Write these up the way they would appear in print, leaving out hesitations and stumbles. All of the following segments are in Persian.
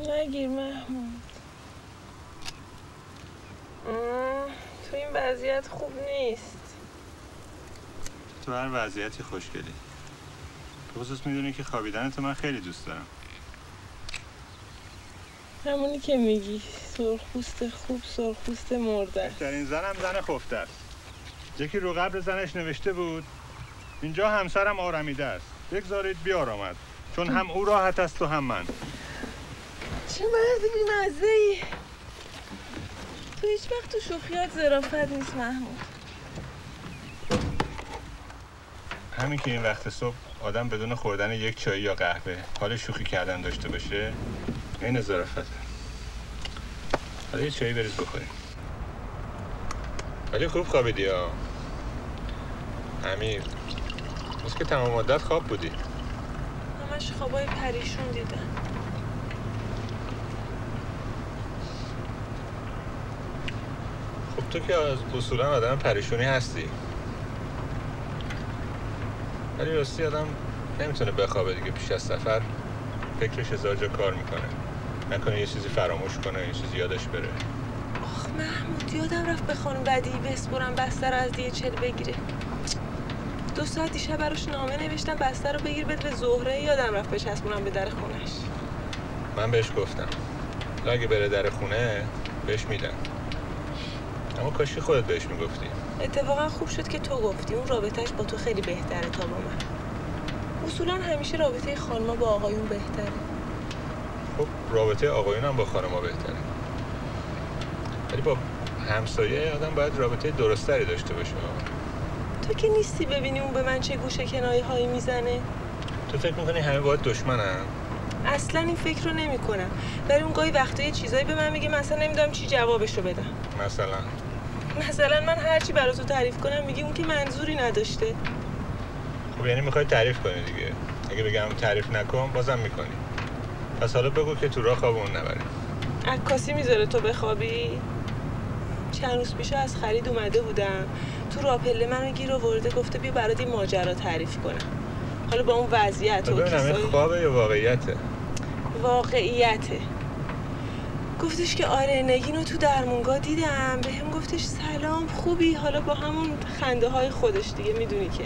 نگیر محمود. تو این وضعیت خوب نیست. تو هر وضعیتی خوشگلی. خصوص میدونی که خوابیدنتو من خیلی دوست دارم. همونی که میگی، سرخپوست خوب، سرخپوست مرده. بهترین زنم زن خفته است. یکی رو قبر زنش نوشته بود اینجا همسرم آرمیده است، بگذارید بیارامد، چون هم او راحت است و هم من. چه مرد بی‌مزه‌ای. تو هیچ وقت تو شوخیات ظرافت نیست محمود. همین که این وقت صبح آدم بدون خوردن یک چای یا قهوه حال شوخی کردن داشته باشه این ظرافته. حالا یه چایی بریز بخوریم. ولی خوب خوابیدی ها امیر. بس که تمام مدت خواب بودی. همش خوابای پریشون دیدم. خب تو که از اصولا آدم پریشونی هستی، ولی راستی آدم نمیتونه بخوابه دیگه. پیش از سفر فکرش هزار جا کار میکنه، نکنه یه چیزی فراموش کنه، یه چیزی یادش بره. آخ محمود، یادم رفت به خانم بدیعی بسپرم بستر از DHL بگیره. 2 ساعت دیشب براش نامه نوشتم بستر رو بگیر بده به زهره. یادم رفت بچسبونم به در خونش. من بهش گفتم اگه بره در خونه بهش میدم، اما کاشی خودت بهش میگفتی. اتفاقا خوب شد که تو گفتی. اون رابطهش با تو خیلی بهتره تا با من. اصولا همیشه رابطه خانما با آقایون بهتره. خب رابطه آقایون هم با خانما بهتره، ولی با همسایه آدم باید رابطه درستری داشته باشه. تو که نیستی ببینی اون به من چه گوشه کنایه هایی میزنه. تو فکر میکنی همه باید دشمنن؟ اصلا این فکر رو نمی کنم. ولی اون گاهی وقتا یه چیزایی به من میگه مثلا نمیدونم چی جوابش رو بدم. مثلا من هرچی برای تو تعریف کنم میگی اون که منظوری نداشته. خب یعنی میخوای تعریف کنی دیگه. اگه بگم تعریف نکن بازم میکنی. پس حالا بگو که تو راه خوابمون نبریم. عکاسی میذاره تو بخوابی؟ چند روز پیش از خرید اومده بودم تو راپله منو گیر آورده گفته بیا برات این ماجرا تعریف کنم. حالا با اون وضعیت و ببینم خوابه یا واقعیته؟ واقعیته. گفتش که آره نگینو تو درمونگاه دیدم، بهم گفتش سلام خوبی؟ حالا با همون خنده های خودش دیگه میدونی که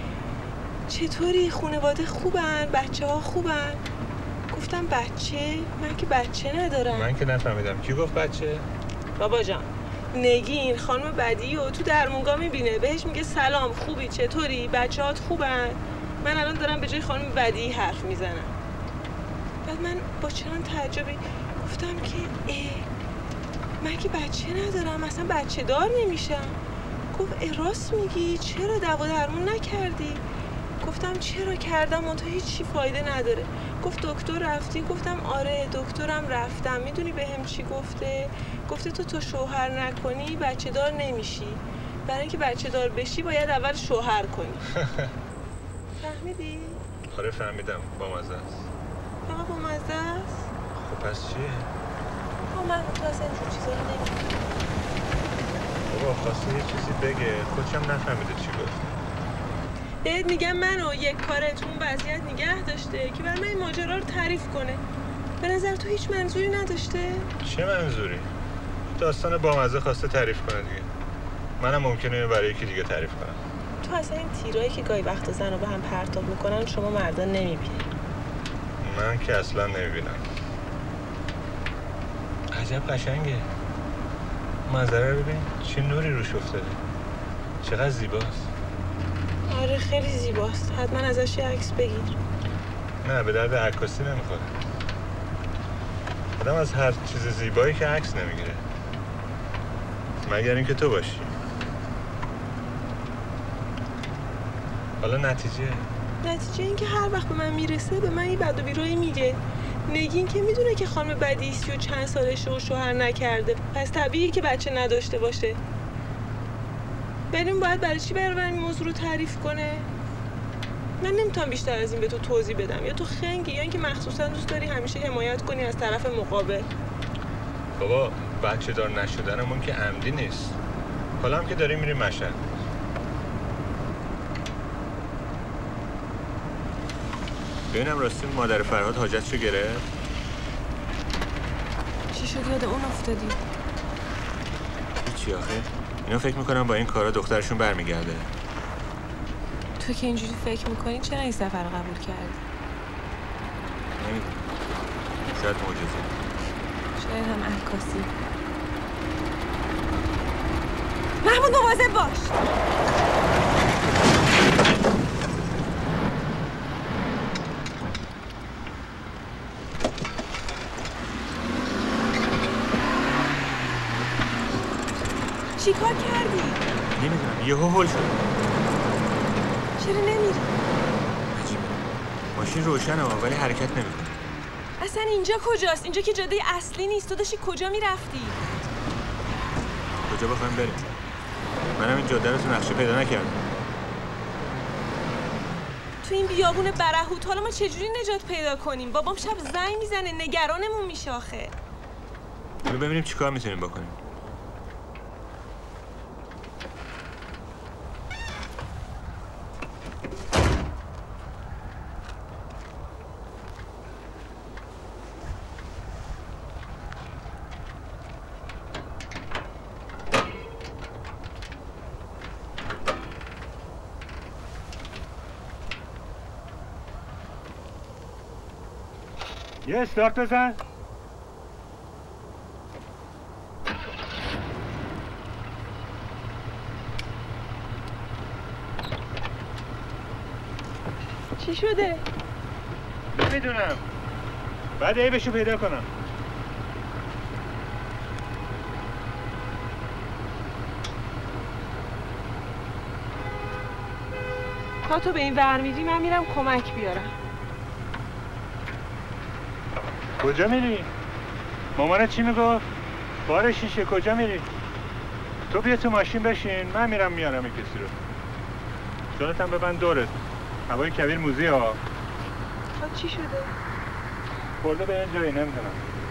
چطوری، خانواده خوبن، بچه ها خوبن؟ گفتم بچه؟ من که بچه ندارم. من که نفهمیدم کی گفت بچه؟ بابا جان نگین خانم بدیعی و تو درمونگاه میبینه، بهش میگه سلام خوبی چطوری بچه هات خوبن؟ من الان دارم به جای خانم بدیعی حرف میزنم. بعد من با چنان تعجبی گفتم که من که بچه ندارم، اصلا بچه دار نمیشم. گفت راست میگی؟ چرا دوا درمون نکردی؟ گفتم چرا کردم اون تا هیچی فایده نداره. گفت دکتر رفتی؟ گفتم آره دکترم رفتم. میدونی بهم چی گفته؟ گفته تو شوهر نکنی بچه دار نمیشی، برای اینکه بچه دار بشی باید اول شوهر کنی. فهمیدی؟ آره فهمیدم. بامزه است. فقط بامزه است؟ خب پس چیه؟ من تو اصلا اینجور چیزا رو نمی‌کنم. بابا خواسته یه چیزی بگه خودشم نفهمیده چی گفت. بهت میگم منو یک کاره تو اون وضعیت نگه داشته که برای من این ماجرا رو تعریف کنه. به نظر تو هیچ منظوری نداشته؟ چه منظوری؟ داستان بامزه خواسته تعریف کنه دیگه. منم ممکنه اینو برای یکی دیگه تعریف کنم. تو اصلا این تیرایی که گاهی وقتا زنو به هم پرتاب میکنن شما مردا نمیبینی. من که اصلا نمیبینم. عجب قشنگه. منظره رو ببین چه نوری روش افتاده. چقدر زیباست. آره خیلی زیباست. حتما ازش یه عکس بگیر. نه به درد عکاسی نمیخوره. آدم از هر چیز زیبایی که عکس نمیگیره، مگر اینکه تو باشی. حالا نتیجه این که هر وقت به من میرسه به من یه بد و بیرایی میگه. نگین که میدونه که خانم بدیعی 30 سالشه و شوهر نکرده، پس طبیعیه که بچه نداشته باشه. بریم باید برای چی برای این موضوع رو تعریف کنه؟ من نمیتونم بیشتر از این به تو توضیح بدم. یا تو خنگی یا اینکه مخصوصا دوست داری همیشه حمایت کنی از طرف مقابل. بابا بچه دار نشدنمون که عمدی نیست. حالا هم که داریم میریم مشهد. ببینم راستی مادر فرهاد حاجتشو گرفت؟ شد یاد اون افتادی؟ هیچی آخه اینا فکر میکنم با این کارا دخترشون برمیگرده. تو که اینجوری فکر میکنی چرا این سفر رو قبول کردی؟ نمیدونم، شاید معجزه، شاید هم عکاسی. محمود مواظب باش. چی کار کردی؟ نمیدونم، یهو هول شد. چرا نمیری؟ عجیبه، ماشین روشنه ولی حرکت نمیکنه. اصلا اینجا کجاست؟ اینجا که جاده اصلی نیست. تو داشتی کجا میرفتی؟ کجا بخوایم بریم؟ منم این جاده رو تو نقشه پیدا نکردم. تو این بیابون برهوت حالا ما چجوری نجات پیدا کنیم؟ بابام شب زنگ میزنه، نگرانمون میشه آخه. حالا ببینیم چیکار میتونیم بکنیم. یه استارت بزن. چی شده؟ نمیدونم، بعد عیبشو پیدا کنم. تا تو به این ور میری من میرم کمک بیارم. کجا میری؟ مامانت چی میگفت؟ بار شیشه کجا میری؟ تو بیا تو ماشین بشین، من میرم میارم این کسی رو. جانت هم ببند دورت، هوای کویر موزی ها. تا چی شده؟ خورده به این جایی نمیدونم.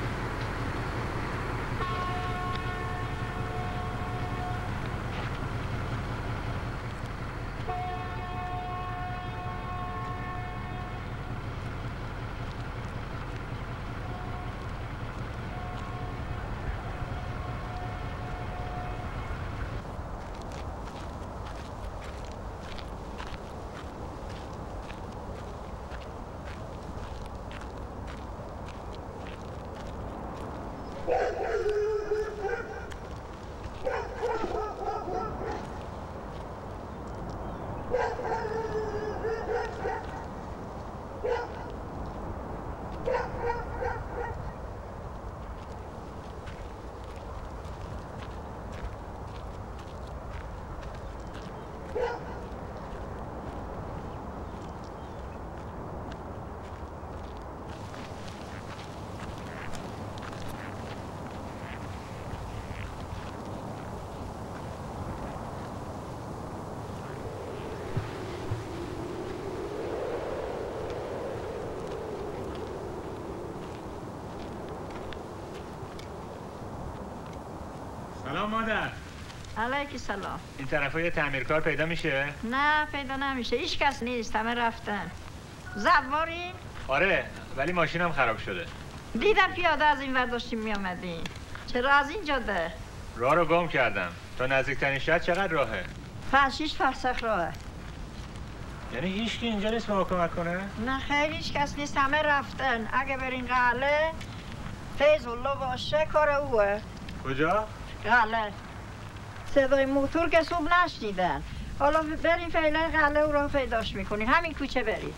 سلام مادر. علیکی سلام. این طرفا یه تعمیرکار پیدا میشه؟ نه پیدا نمیشه، هیچ کس نیست، همه رفتن. زوارین؟ آره، ولی ماشینم خراب شده. دیدم پیاده از این ور داشتیم میامدین. چرا از این جاده؟ راه رو گم کردم. تا نزدیکترین شهر چقدر راهه؟ 5-6 فرسخ راهه. یعنی هیچکی اینجا نیست به ما کمک کنه؟ نه خیلی هیچ کس نیست، همه رفتن. اگه برین قله فیض الله باشه کار اوه. کجا؟ قله. صدای موتور که صبح نشنیدن. حالا برین فعلا قله او را پیداش میکنین، همین کوچه برید.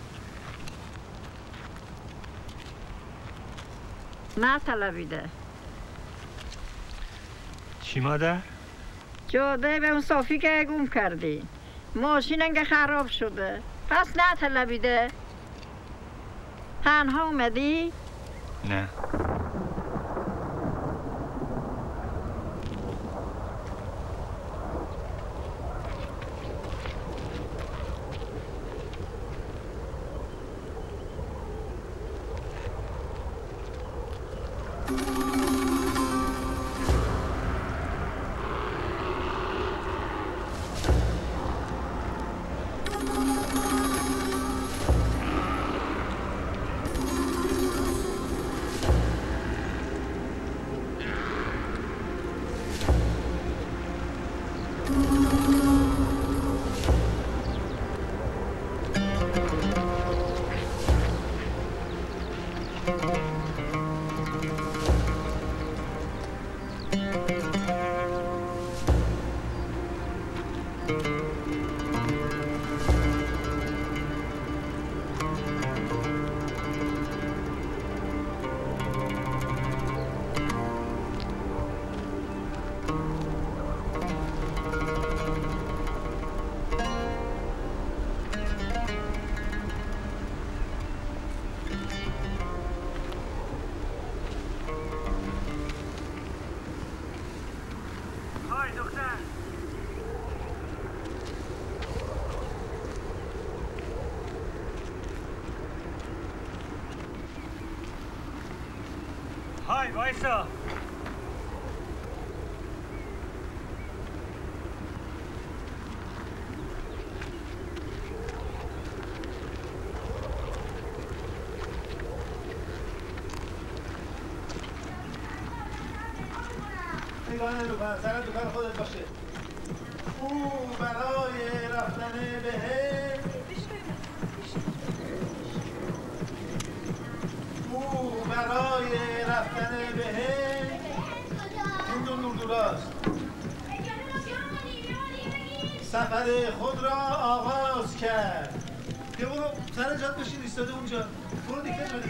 نه طلبیده. چی مادر؟ جاده به اون صافی که گم کردی. ماشین انگه خراب شده. پس نه طلبیده. تنها اومدی؟ نه. وایسا. نگاه نمی‌کنم، سر دکان خودت باشه. او برای رفتن بهش، او برای رفتن بهش این دور دوراست. سفر خود را آغاز کرد. یه برو سر جات بشین ایستاده اونجا. برو دیگه بده.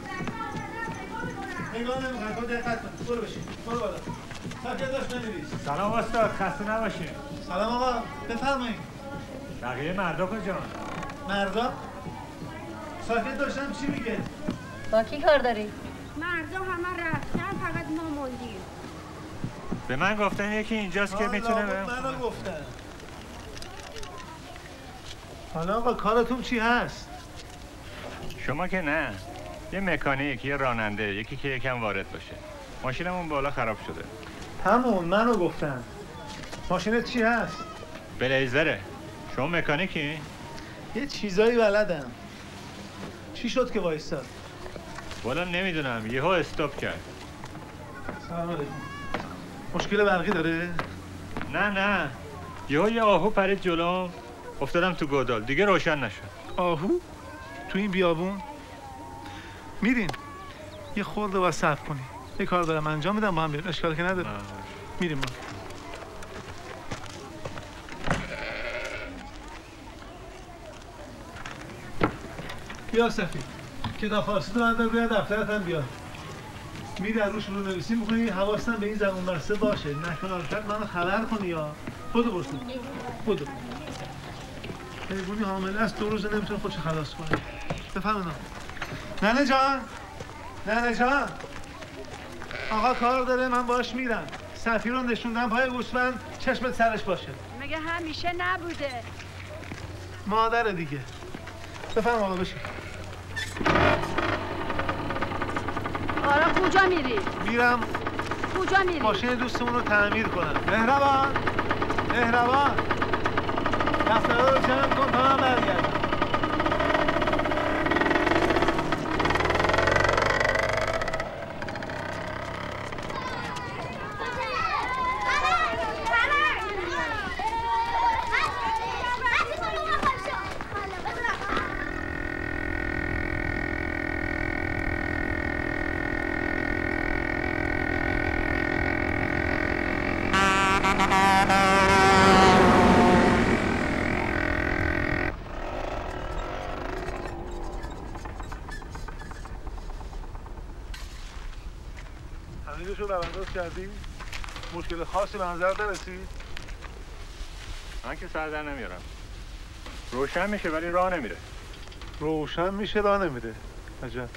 نگاه نمی‌کنم، تو دقت کن. برو بشین. برو بالا. ساکت داشت بنویس. سلام استاد، خسته نباشین. سلام آقا، بفرمایید. بقیه مردا کجا؟ مردا؟ ساکت داشتم چی میگه؟ با کی کار داری؟ مردا همه رفتن، فقط ما موندیم. به من گفتن یکی اینجاست که میتونه منو گفتن. حالا آقا کارتون چی هست؟ شما که نه. یه مکانیک، یه راننده، یکی که یکم وارد باشه. ماشینمون بالا خراب شده. همون منو گفتن. ماشینت چی هست؟ بلیزره. شما مکانیکی؟ یه چیزایی بلدم. چی شد که وایستاد؟ والا نمیدونم، یهو استاپ کرد. سلام علیکم. مشکل برقی داره؟ نه یهو یه آهو پرید جلوم، افتادم تو گودال، دیگه روشن نشد. آهو؟ تو این بیابون؟ میریم یه خورده باید صبر کنی. یه کار دارم انجام میدم، با هم بریم. اشکال که نداره. میریم ما. بیا صفی کتاب فارسی تو بندر روی دفترت هم بیا. میری از روش رو نویسی میکنی، حواستم به این زبون بسته باشه. نکنار کرد منو خبر کنی یا بودو برسون. بودو حیوانی حامله است، 2 روز نمیتونه خودش خلاص کنه. بفرمایید. ننه جان، ننه جان، آقا کار داره، من باش میرم. صفی رو نشوندم پای گوسفند، چشمت سرش باشه. مگه همیشه نبوده؟ مادره دیگه. بفرم آقا بشین. آره کجا میری؟ میرم کجا میری؟ ماشین دوستمون رو تعمیر کنم. مهربان، مهربان، دفترها رو جمع کن تا من برگردم. همینجاشو برانداز کردی؟ مشکل خاصی به نظر نرسید؟ من که سر در نمیارم. روشن میشه ولی راه نمیره. روشن میشه راه نمیره. عجب.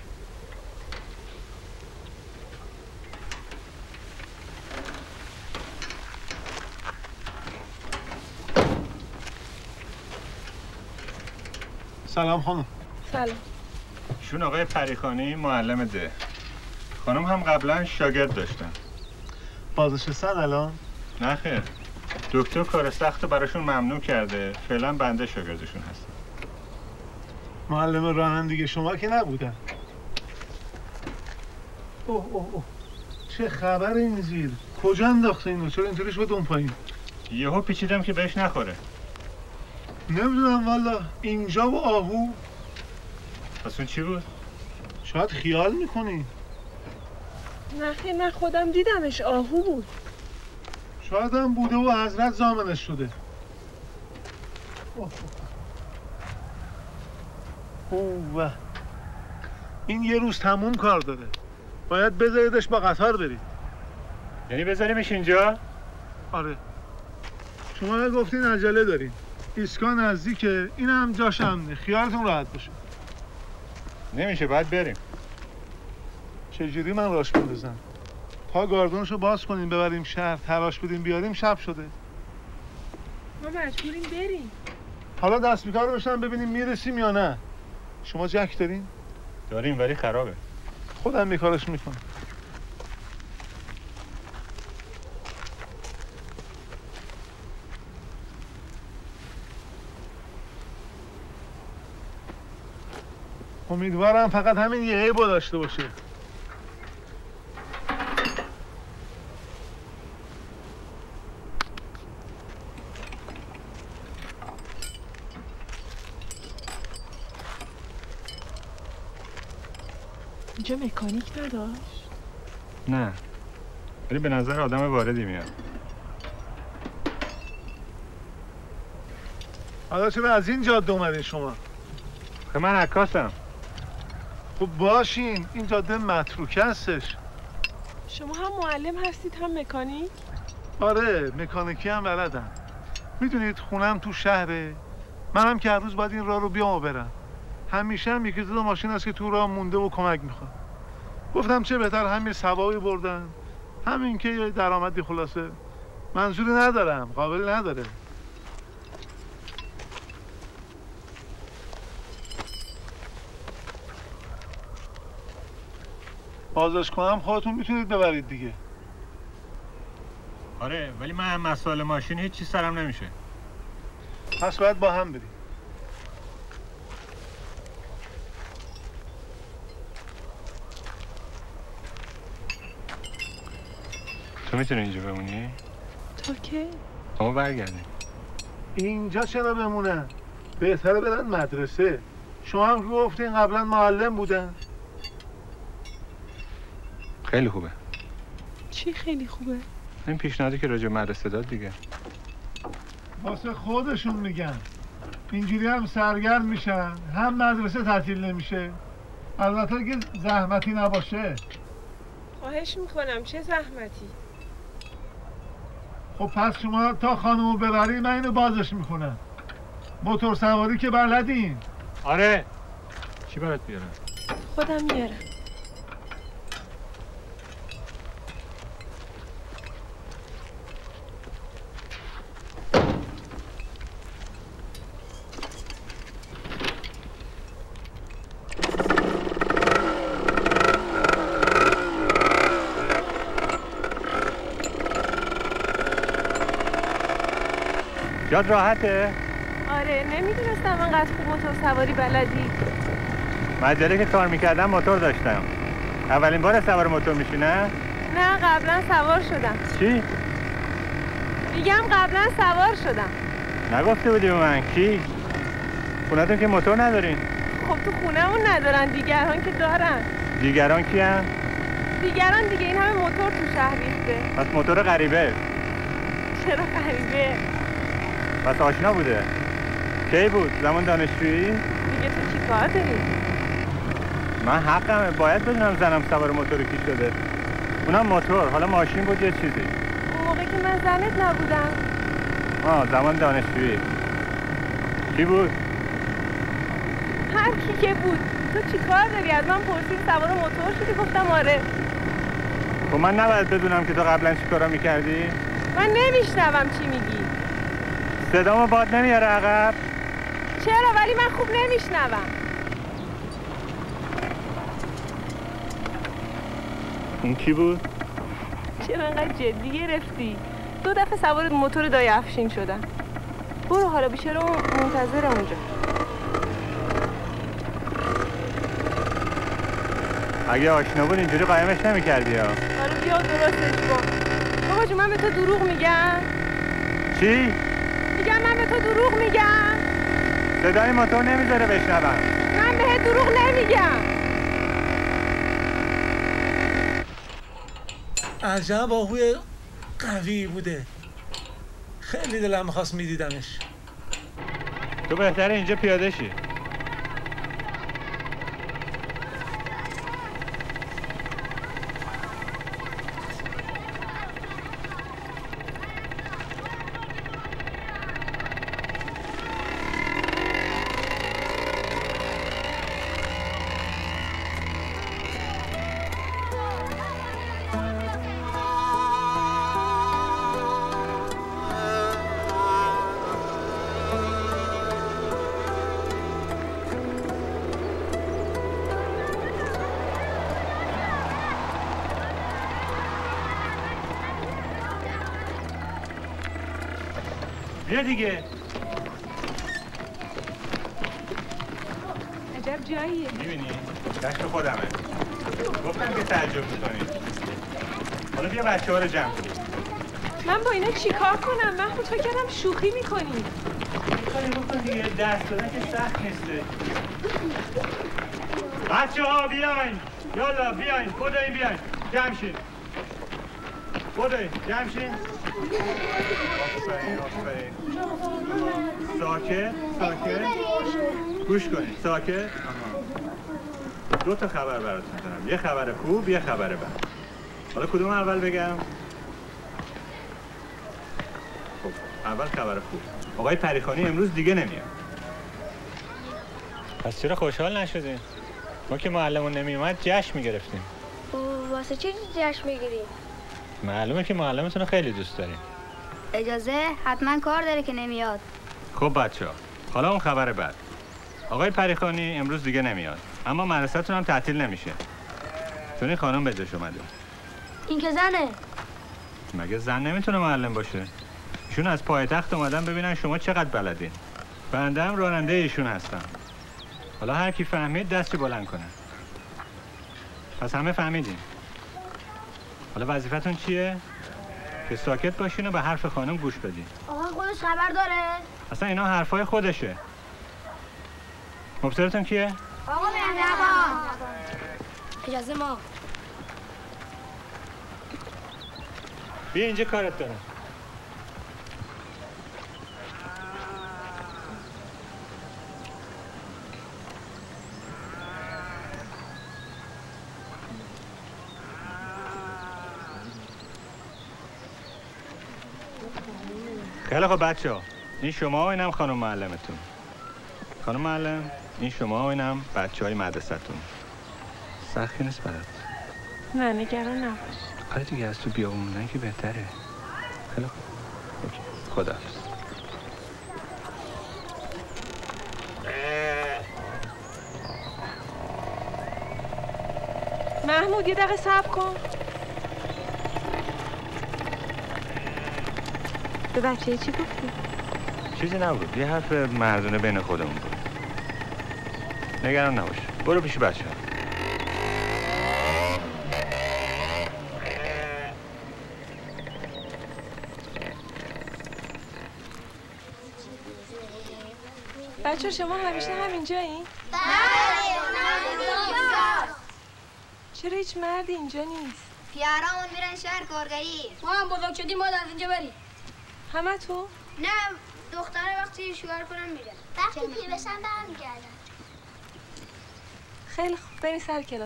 سلام خانم. سلام. ایشون آقای پریخانی، معلم ده. خانم هم قبلا شاگرد داشتن. بازنشستن الان؟ نه خیر. دکتر کار سخت براشون ممنوع کرده. فعلا بنده شاگردشون هستم. معلم رانندگی شما که نبودن. اوه اوه اوه. چه خبر این زیر؟ کجا انداخته اینو؟ چرا اینطوری شد اون پایین؟ یهو پیچیدم که بهش نخوره. نمیدونم والا. اینجا و آهو. پس اون چی بود؟ شاید خیال میکنی. نه خیلی من خودم دیدمش، آهو بود. شاید هم بوده و حضرت ضامنش شده. اوه. این یه روز تموم کار داره. باید بذاریدش با قطار برید. یعنی بذاریمش اینجا؟ آره. شما گفتین عجله دارین. ایستگاه نزدیکه، این هم جاش امنه. خیالتون راحت باشه. نمیشه، باید بریم. چجوری من راش بندازم؟ پا گاردونشو باز کنیم ببریم شهر، تلاش بدیم بیاریم، شب شده. ما مجبوریم بریم. حالا دست بیکار بشن ببینیم میرسیم یا نه. شما جک دارین؟ داریم ولی خرابه. خودم بیکارش میکنم. امیدوارم فقط همین یه عیبو داشته باشه. اینجا مکانیک نداشت؟ نه، ولی به نظر آدم واردی میاد. حالا چرا از این جاده اومدین شما؟ خب من عکاسم. خب باشین، این جاده متروکه هستش. شما هم معلم هستید هم مکانیک؟ آره، مکانیکی هم بلدم. میدونید خونم تو شهره. منم که هر روز باید این راه رو بیام و برم. همیشه هم یکی دو ماشین هست که تو راه مونده و کمک میخواد. گفتم چه بهتر همین سوایی بردن، همین که یه درآمدی خلاصه. منظوری ندارم، قابل نداره. بازداشت کنم خودتون میتونید ببرید دیگه. آره، ولی من مسائل ماشین هیچ چیز سرم نمیشه. پس باید با هم بریم. تو میتونی اینجا بمونی؟ تو که؟ اما برگردیم. اینجا چرا بمونن؟ بهتره برن مدرسه. شما هم گفتین قبلا معلم بودن. خیلی خوبه. چی خیلی خوبه؟ این پیشنهادی که راجع مدرسه داد دیگه. واسه خودشون میگن. اینجوری هم سرگرم میشن، هم مدرسه تعطیل نمیشه. البته اگه زحمتی نباشه. خواهش میکنم، چه زحمتی؟ خب پس شما تا خانمو ببری من اینو بازش میکنم. موتور سواری که بلدین. آره. چی برات بیارم؟ خودم میارم. جاد راحته؟ آره، نمیدونستم انقدر خوب موتور سواری بلدی. مجله که کار میکردم موتور داشتم. اولین بار سوار موتور میشی نه؟ نه، قبلا سوار شدم. چی؟ میگم قبلا سوار شدم. نگفته بودی به من کی؟ خونتون که موتور ندارین؟ خب تو خونه‌مون ندارن، دیگران که دارن. دیگران کی هم؟ دیگران دیگه، این همه موتور تو شهر ریخته. پس موتور غریبه. چرا غریبه؟ پس آشنا بوده. کی بود؟ زمان دانشجویی؟ دیگه تو چی کار داری؟ من حقمه، باید بدونم زنم سوار موتور کی شده. اونم موتور، حالا ماشین بود یه چیزی. اون موقع که من زنت نبودم. زمان دانشجویی. کی بود؟ هر کی که بود. تو چی کار داری؟ از من پرسید سوار موتور شدی؟ گفتم آره. خب من نباید بدونم که تو قبلا چی کارا میکردی؟ من نمیشنوم چی میگی. صدامو باد نمیاره عقب؟ چرا؟ ولی من خوب نمیشنوم. این کی بود؟ چرا انقدر جدی گرفتی؟ 2 دفعه سوار موتور دایی افشین شدم. برو حالا بیچاره منتظر اونجا. اگه آشنا بود اینجوری قایمش نمی‌کردی ها. حالا بیا درستش کن. بابا جون، من به تو دروغ میگم؟ چی؟ میگم من به تو دروغ میگم؟ صدای موتور نمیذاره بشنوم. من بهت دروغ نمیگم. عجب آهوی قوی بوده. خیلی دلم می‌خواست میدیدمش. تو بهتره اینجا پیاده شی. بیا دیگه. عجب جاییه. میبینی؟ کشف خودمه. گفتم که تعجب میکنی. حالا بیا بچه ها رو جمع کن. من با اینا چیکار کنم؟ محمود تو کردم شوخی میکنی. کاری بکن دیگه، دست دادن که سخت نیسته. بچه ها بیاین، یالا بیاین، خدایی بیاین، جمع شین. خدایی، جمع شین. آفرین. ساکت. گوش کنید، ساکت. دو تا خبر براتون دارم، یه خبر خوب، یه خبر بد. حالا کدوم اول بگم؟ خب، اول خبر خوب. آقای پریخانی امروز دیگه نمیاد. پس چرا خوشحال نشدین؟ ما که معلمون نمیومد جشن میگرفتیم. واسه چی جشن میگیریم؟ معلومه که معلمتون رو خیلی دوست داریم. اجازه حتما کار داره که نمیاد. خب بچه‌ها، حالا اون خبر بعد. آقای پریخانی امروز دیگه نمیاد. اما مدرسه‌تون هم تعطیل نمیشه. چون این خانم به جاش اومده. این که زنه. مگه زن نمیتونه معلم باشه؟ ایشون از پایتخت اومدن ببینن شما چقدر بلدین. بنده هم راننده ایشون هستم. حالا هر کی فهمید دستی بلند کنه. پس همه فهمیدین. حالا وظیفتون چیه؟ که ساکت باشین و به حرف خانم گوش بدین. آقا خودش خبر داره؟ اصلا اینا حرفای خودشه. مبصرتون کیه؟ آقا مهربان. اجازه ما. بیا اینجا کارت دارم. خیلی خب بچه‌ها، این شما و اینم خانم معلمتون. خانم معلم، این شما و اینم بچه‌های مدرسه‌تون. سختی نیست برات. نه نگران نباش. آره دیگه، از تو بیابون موندن که بهتره. خیلی خوب. اوکی. خداحافظ. محمود یه دقیقه صبر کن. به بچه چی گفتی؟ چیزی نبود، یه حرف مردونه بین خودمون بود. نگران نباش، برو پیش بچه ها. بچه شما همیشه همینجایین؟ بله، چرا هیچ مردی اینجا نیست؟ پیارامون میرن شهر کارگری. ما هم بزرگ شدیم باید از اینجا بریم. همه تو؟ نه، دختره وقتی شوهر کنم میرن. وقتی پیر بشن برمیگردن. خیلی خوب، بریم سر کلاس.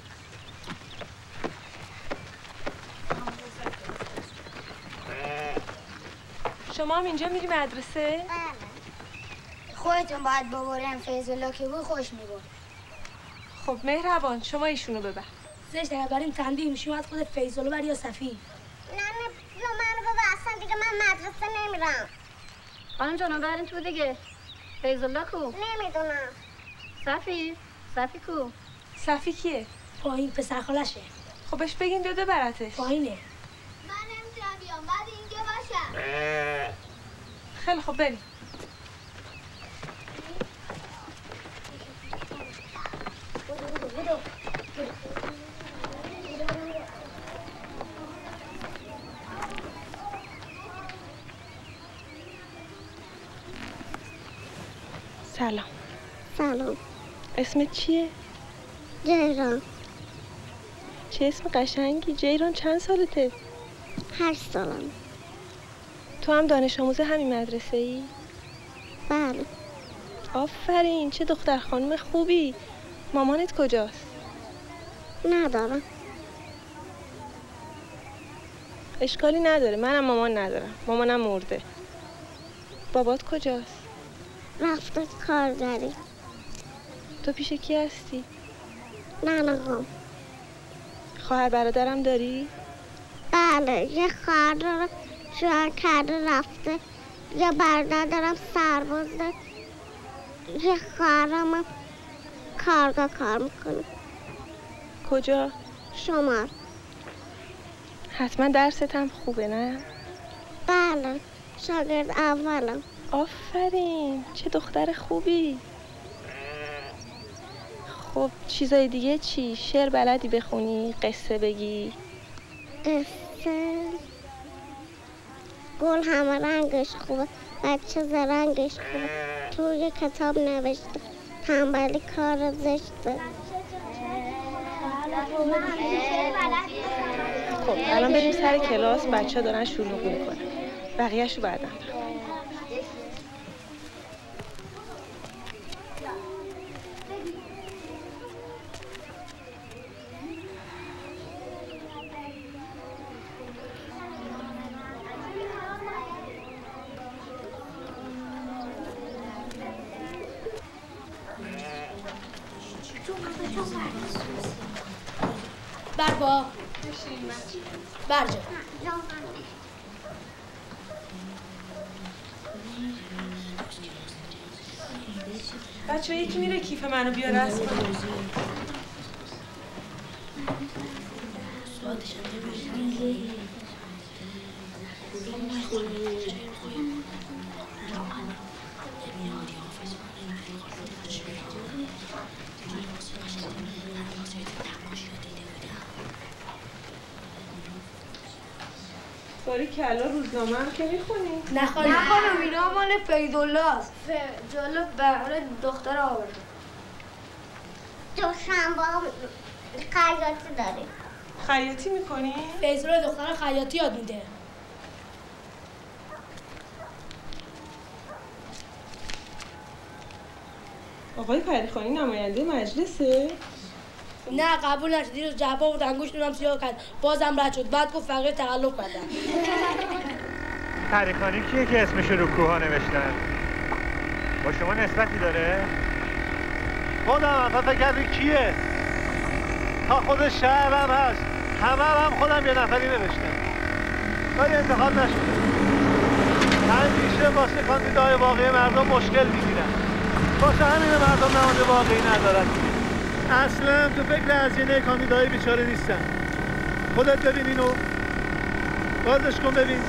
شما هم اینجا میری مدرسه؟ بله. خودتون باید ببرین فیض‌الله که بود خوش میبود. خب مهربان، شما ایشونو ببر. زشت اگر بریم تنبیه میشیم از خود فیض‌الله بر یا صفی. نه منو بابا اصلا دیگه من مدرسه نمیرم. خانم جانم برین تو دیگه. فیض‌الله کو؟ نمیدونم. صفی کو؟ صفی کیه؟ پایین پسر خالشه. خب بهش بگین بیاد ببرتش. پایینه. من نمیتونم بیام، بعد اینجا باشم. خیلی خب بریم. سلام. اسمت چیه؟ جیران. چه اسم قشنگی. جیران چند سالته؟ 8 سالم. تو هم دانش آموز همین مدرسه ای؟ بله. آفرین، چه دختر خانم خوبی. مامانت کجاست؟ ندارم. اشکالی نداره، منم مامان ندارم. مامانم مرده. بابات کجاست؟ رفته کار داری. تو پیش کی هستی؟ ننهام. خواهر برادرم داری؟ بله، یه خواهر دارم شوهر کرده رفته. یه برادر دارم سربازه. یه خواهرم هم کارگاه کار میکنه. کجا؟ شمال. حتما درست هم خوبه نه؟ بله، شاگرد اولم. آفرین، چه دختر خوبی. خب چیزای دیگه چی؟ شعر بلدی بخونی؟ قصه بگی؟ قصه گل همه رنگش خوبه، بچه زرنگش خوبه، توی کتاب نوشته تنبلی کار زشته. خب الان بریم سر کلاس، بچه ها دارن شلوغ میکنن، بقیه‌شو بعداً. بربا برجا بچه ها یکی میره کیف منو بیاره از کنه. باری کلا روزنامه هم که میخونی؟ نه خانم اینا مال فیض‌الله است. فیض‌الله برای دختر آورده. دوشنبه خیاطی داریم. خیاطی میکنی؟ فیض‌الله دختر خیاطی یاد میده. آقای پریخانی نماینده مجلسه؟ نه قبول نشد. دیروز جواب و انگوش نونم سیاه کرد، بازم رد شد. بعد گفت فقیر تقلب کردن. پریخانی کیه که اسمش رو کوها نوشتن؟ با شما نسبتی داره؟ خودم فکر کردی کیه؟ تا خود شهرم هست، همه خودم یه نفری نوشتم ولی انتخاب نشده. همیشه واسه کاندیدای واقعی مردم مشکل میگیرن، واسه همین مردم نماینده واقعی ندارن. اصلا تو فکر هزینه کاندیدای بیچاره نیستن. خودت ببین اینو، بازش کن ببین.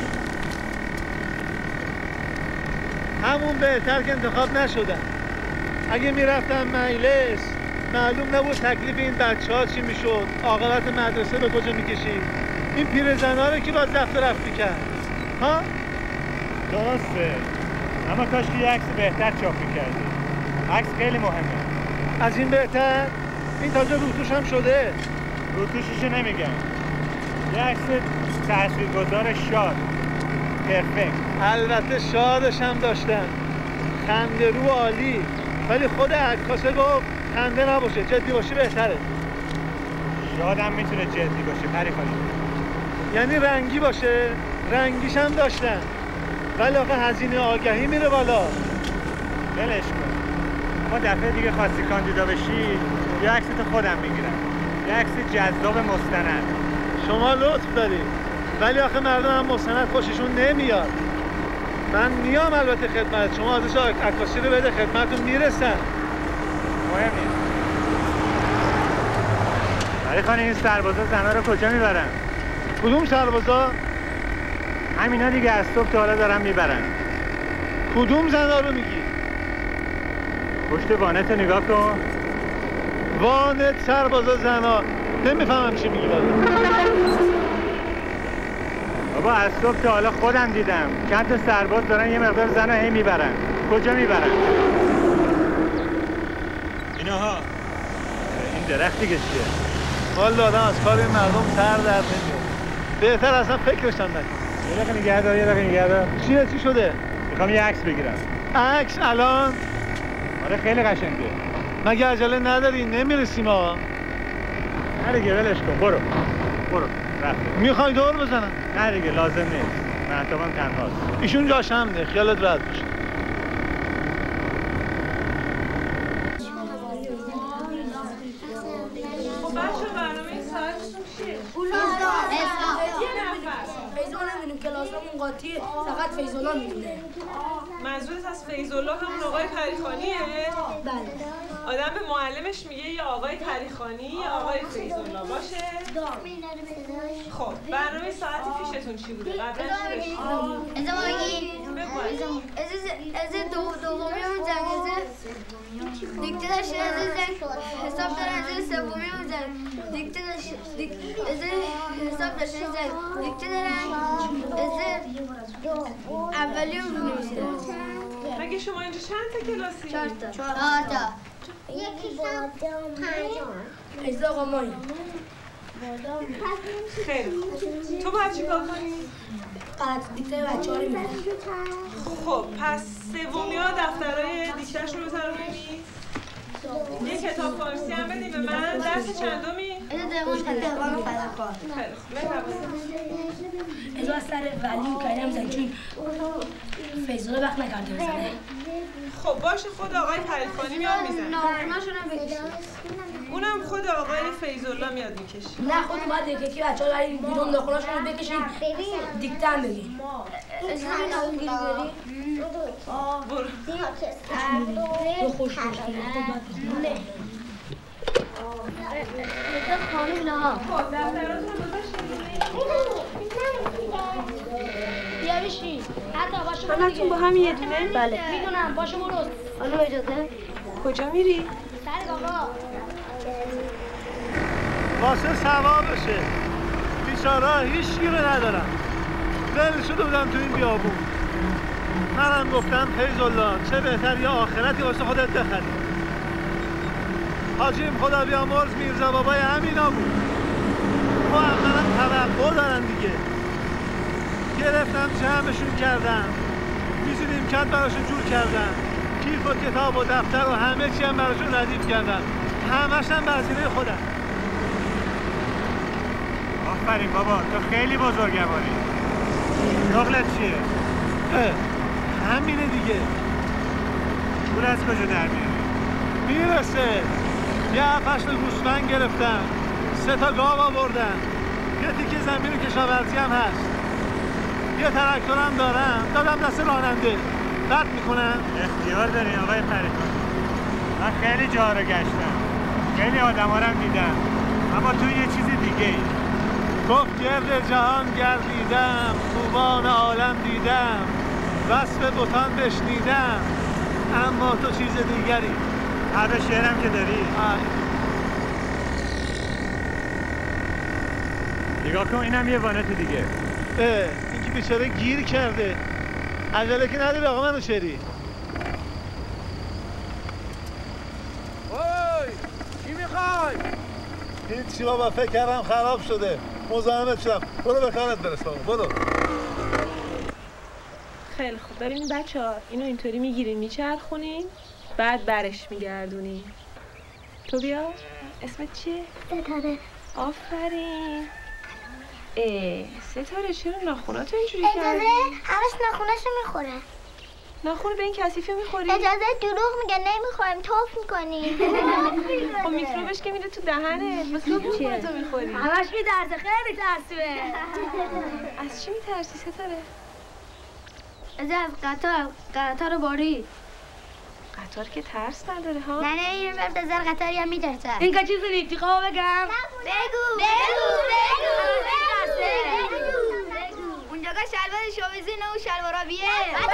همون بهتر که انتخاب نشدن. اگه میرفتن مجلس معلوم نبود تکلیف این بچه‌ها چی میشد، عاقبت مدرسه به کجا میکشید. این پیرزن‌ها رو کی باز رفت کرد؟ ها؟ درسته، اما کاش که یه عکس بهتر چاپ می‌کردی. عکس خیلی مهمه. از این بهتر؟ این تازه روتوش هم شده. روتوششو نمیگم، یه عکس تاثیرگذار شاد، پرفکت. البته شادش هم داشتن، خنده رو عالی، ولی خود عکاسه گفت خنده نباشه، جدی باشه بهتره. شادم میتونه جدی باشه پریخانی. یعنی رنگی باشه، رنگیش هم داشتن، ولی آقا هزینه آگهی میره بالا. ولش کن، ما دفعه دیگه خواستی کاندیدا بشی یه عکس تو خودم میگیرم، یه عکس جذاب مستند. شما لطف داری، ولی آخه مردم هم مستند خوششون نمیاد. من میام البته خدمت شما، آدرس عکاسی رو بده خدمتتون میرسن. مهم نیست. پریخانی این سربازا زنها رو کجا میبرن؟ کدوم سربازا؟ همینا دیگه، از صبح تا حالا دارن میبرن. کدوم زنها رو میگی؟ پشت وانت رو نگاه کن. وانت، سربازا، زنها، نمیفهمم چی میگی والا. بابا از صبح تا حالا خودم دیدم چند تا سرباز دارن یه مقدار زن رو هی میبرن. کجا میبرن؟ اینها این درخت دیگه چیه؟ والا آدم از کار این مردم سر در نمیاد. بهتر اصلا فکرش هم نکن. یه دقیقه نگه دار، یه دقیقه نگه دار. چی شده؟ میخوام یه عکس بگیرم. عکس الان؟ آره خیلی قشنگه. مگه عجله نداری؟ نمیرسیم ها. نه دیگه ولش کن، برو رفت. میخوای دور بزنم؟ نه دیگه لازم نیست، محتابم تنهاست. ایشون جاش همونه، خیالت راحت باشه. خب بچه برنامه ساعتتون چیه؟ فیض‌الله نمیدونیم کلاسمون قاطیه، فقط فیض‌الله میدونه. منظورت از فیض‌الله همون آقای پریخانیه؟ بله. آدم به معلمش میگه یه آقای پریخانی یه آقای فیض‌الله باشه؟ خب برنامه ساعت پیشتون چی بوده؟ قبلا چی داشتید؟ ازدواجی دومی هم جنگزه دیگه دیکته داشته از حساب داره از سومی میزنه دیکته داشته حساب داشته دیکته داره از اولی رو می‌نویسه. مگه شما اینجا چند تا کلاسی؟ 4 تا. یکی بادام 5 ایزا آقا مایی خیلی تو باید چی کار کنی؟ قطع دیکته بچه ها رو میدن. خب پس سومی ها دفترهای دیکتهشون رو بزن رو بنویس. یه کتاب فارسی هم بدیم به من. درس چندمی؟ اینو درمان فلک‌ها. خیلی خوب بفرمایید. ایزا از سر ولی و کریم زن چون فیضا وقت نکرده بزنه. خب باشه خود آقای پریخانی میاد میزن. ناخوناشون هم بکشید. اونم خود آقای فیض‌الله میاد میکشه. نه خود باید یکی بچه ها بریم بیرون ناخوناشون رو بکشیم دیکته هم بگیم. همین ناخونگیری بری؟ برو. تو خوش خوش خانم نها خب دفتراتون رو گذاشتید؟ بیا بشین حتی باشه همتون با هم یه دونه؟ بله میدونم باشه برو خانم اجازه کجا میری؟ سر بابا واسه ثوابشه بیچاره‌ها هیچ گیره ندارن ول شده بودم تو این بیابون منم گفتم فیض‌الله چه بهتر یه آخرتی واسه خودت بخری حاجیم خدا بیامرز میرزا بابای همینا بود و منم توقع دارن دیگه گرفتم جمعشون کردم میزین امکان براشون جور کردم کیف و کتاب و دفتر و همه چی هم براشون ردیف کردم همش هم بزینه خودم آفرین بابا تو خیلی بزرگواری شغلت چیه؟ همینه دیگه پول از کجا در میاری؟ میرسه یه فصل گوسفند گرفتم 3 تا گاو آوردم یه تیکه زمین کشاورزی هم هست یه تراکتور هم دارم دادم دست راننده بد میکنم اختیار داری آقای پریخان من خیلی جا رو گشتم خیلی آدم ها رو دیدم اما تو یه چیز دیگه ای گفت گرد جهان گردیدم خوبان عالم دیدم وصف بتان بشنیدم اما تو چیز دیگری هر شعرم که داری نگاه کن اینم یه وانت دیگه این که بیچاره گیر کرده عجله که نداری آقا منو چری اوی چی میخوای؟ هیچی بابا فکر کردم خراب شده مزاحمت شدم برو به کارت برس بابا برو خیلی خوب ببینید بچه‌ها اینو اینطوری میگیرین میچرخونین بعد برش میگردونین تو بیا اسمت چیه؟ ستاره آفرین ستاره چرا ناخوناتو اینجوری کردی؟ اجازه همش ناخوناشو میخوره ناخون به این کثیفی میخوری؟ اجازه دروغ میگه نمیخوریم توف میکنیم خب میکروبش که میره تو دهنت واسه چیه؟ تو میخوری؟ همش میترسه خیلی ترسوه از چی میترسی ستاره؟ از قطار رو باری قطار که ترس نداره ها؟ نه این مرتزر قطاری هم میترسه این که چیز لیتیقا بگم بگو اونجاگاه شلوار شویزی نه و شلوارا بیه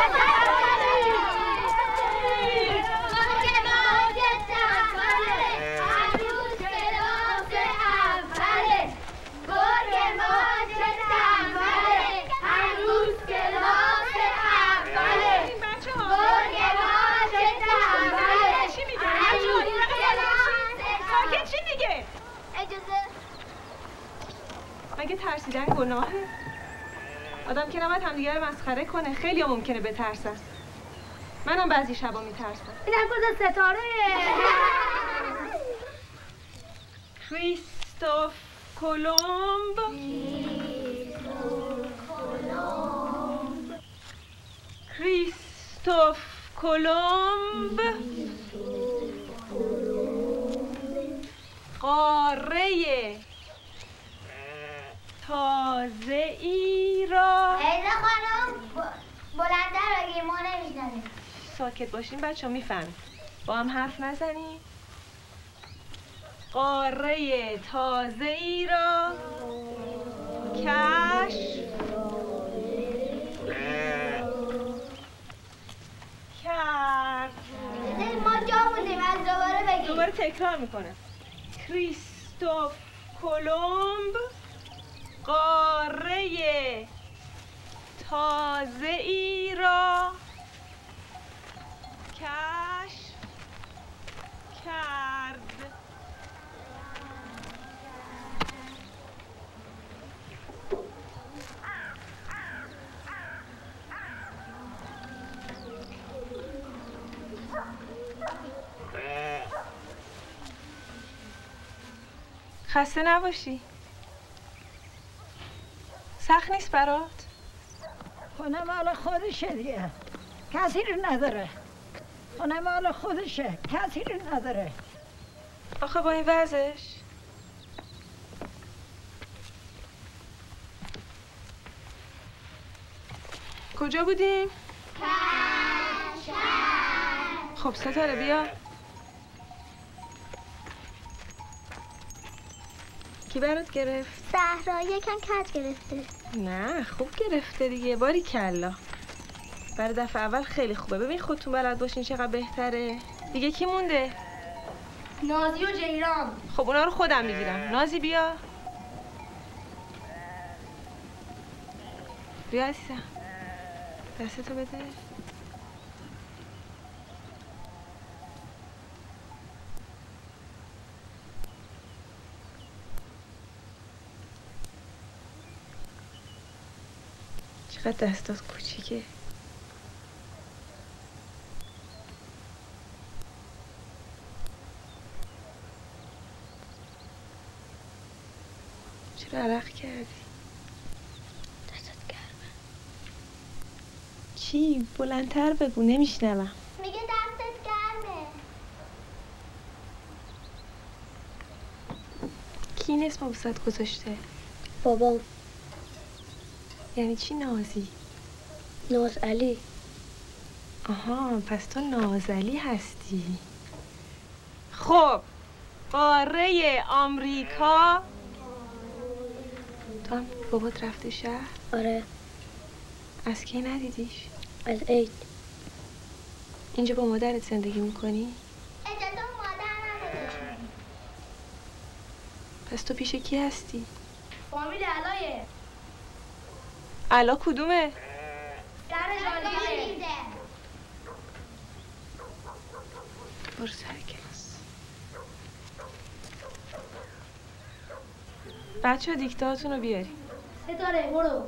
مگه ترسیدن گناهه؟ آدم که نباید همدیگه رو مسخره کنه خیلی ها ممکنه بترسن منم بعضی شبا میترسم اینم کجا ستاره کریستوف کولومب کریستوف کولومب قاره تازه ای را ایزا خانم بلندر بگیر ما نمیزنیم ساکت باشین بچه ها میفهمید با هم حرف نزنیم قاره تازه ای را کشف کرد ما جا بودیم از دوباره دوباره تکرار میکنم. کریستوف کلمب قاره تازه ای را کشف کرد. خسته نباشی. سخت نیست برات؟ خونه مال خودشه دیگه، کسی رو نداره. خونه مال خودشه، کسی رو نداره. آخه با این وضعش کجا بودیم؟ خب ستاره بیا. کی برات گرفت؟ زهرا یکم کج گرفته. نه خوب گرفته دیگه. باری کلا. برای دفعه اول خیلی خوبه. ببین خودتون بلد باشین چقدر بهتره. دیگه کی مونده؟ نازی و جیران. خب اونا رو خودم میگیرم. نازی بیا. بیا عزیزم. دستتو بده. چقدر دستات کوچیکه. چرا عرق کردی؟ دستت گرمه. چی؟ بلندتر بگو نمیشنوم. میگه دستت گرمه. کی این اسم وسط گذاشته؟ بابام. یعنی چی نازی؟ ناز علی. آها پس تو نازعلی هستی. خب قاره آمریکا. تو هم بابات رفته شهر؟ آره. از کی ندیدیش؟ از عید. اینجا با مادرت زندگی میکنی؟ اجازه مادر نداره. پس تو پیش کی هستی؟ فامیل علایه. علا کدومه؟ در جالیزه. برو سر کلاس. بچه ها دیکتاتون رو بیاری. ستاره برو.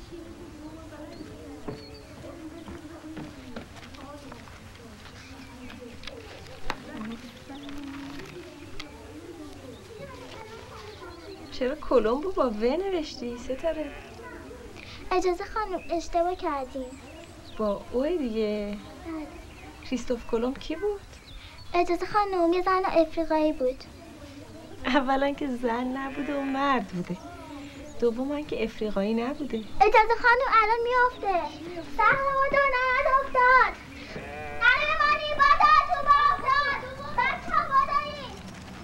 چرا کلمبو با و نوشتی ستاره؟ اجازه خانم اشتباه کردیم. با اوه دیگه. کریستوف کلمب کی بود؟ اجازه خانم یه زن افریقایی بود. اولا که زن نبوده و مرد بوده. دوما که افریقایی نبوده. اجازه خانم الان میافته. سهم ما دو نهد افتاد. قهرمانی بادا تو با افتاد. بچه ها بادایی.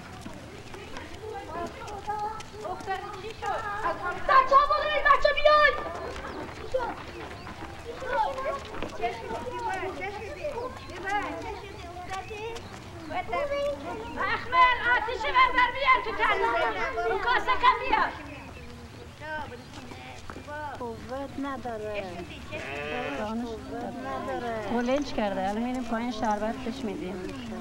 بچه ها بادایی. بچه بیاید. احمد آتیش بربر بیار تو تنور. اون کاسه کم بیار. قوت نداره. قلنج کرده. الان میریم پایین شربت بهش میدیم.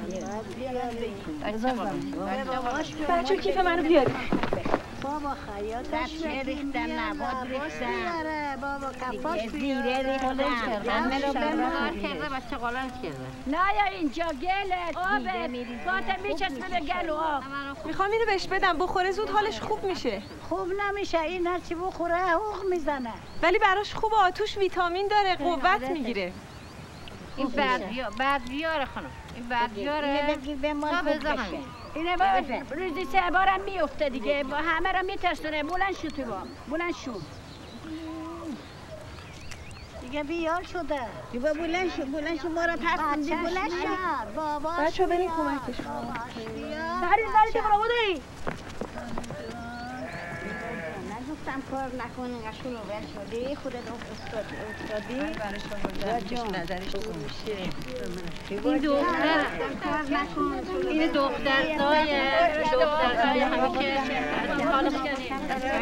بچه کیف منو بیاری. بابا خیاطش ریختن نباد ریختن. بابا کفاش دیره ریختن. همه رو بمار کرده بچه قلنج کرده. نه یا اینجا گلت آبه فاطمه میچسبه به گل و آب. میخوام اینو بهش بدم بخوره زود حالش خوب میشه. خوب نمیشه این هرچی بخوره حقوق میزنه. ولی براش خوبه آتوش ویتامین داره قوت میگیره. این بدبیاره خانم. این بدبیاره. اینه بگیر به ما خوب بشه. اینه با روزی 3 بارم میفته دیگه. با همه را میترسونه. بلند شو تو با. بلند شو. دیگه بیار شده. دیگه بلند شو ما را ترسوندی بلند شو. بابا بچه بریم کمکش. سری تو برو بودی. نگفتم کار نکنی قشون رو ول شدی خودت افتادی. من برای شما نظرش دور میشه. این دختر این دخترزایه همین که حالش کردیم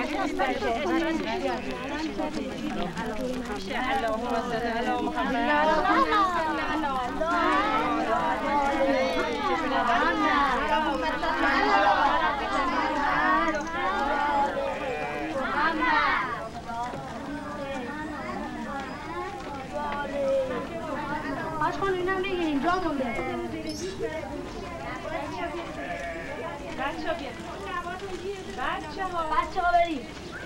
آشخان اینم بگیر اینجا مونده بچه ها بریم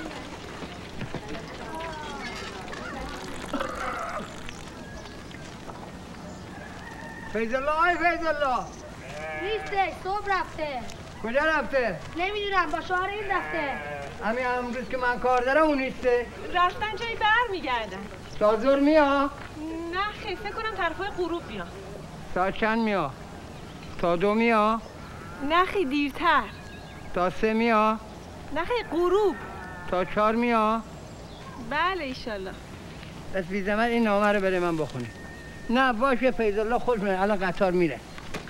فیضالله آی فیضالله نیسته صبح رفته کجا رفته؟ نمیدونم با شوهر این رفته همین امروز که من کار دارم اون نیسته رفتن جایی بر میگردن تا زور میا؟ نه خیلی فکر کنم طرفای غروب بیا تا چند میا؟ تا 2 میا؟ نه خیلی دیرتر تا 3 میا؟ نه خیلی غروب تا 4 میا؟ بله ایشالله بس بی زحمت این نامه رو بده من بخونی نه باشه فیضالله خود منه الان قطار میره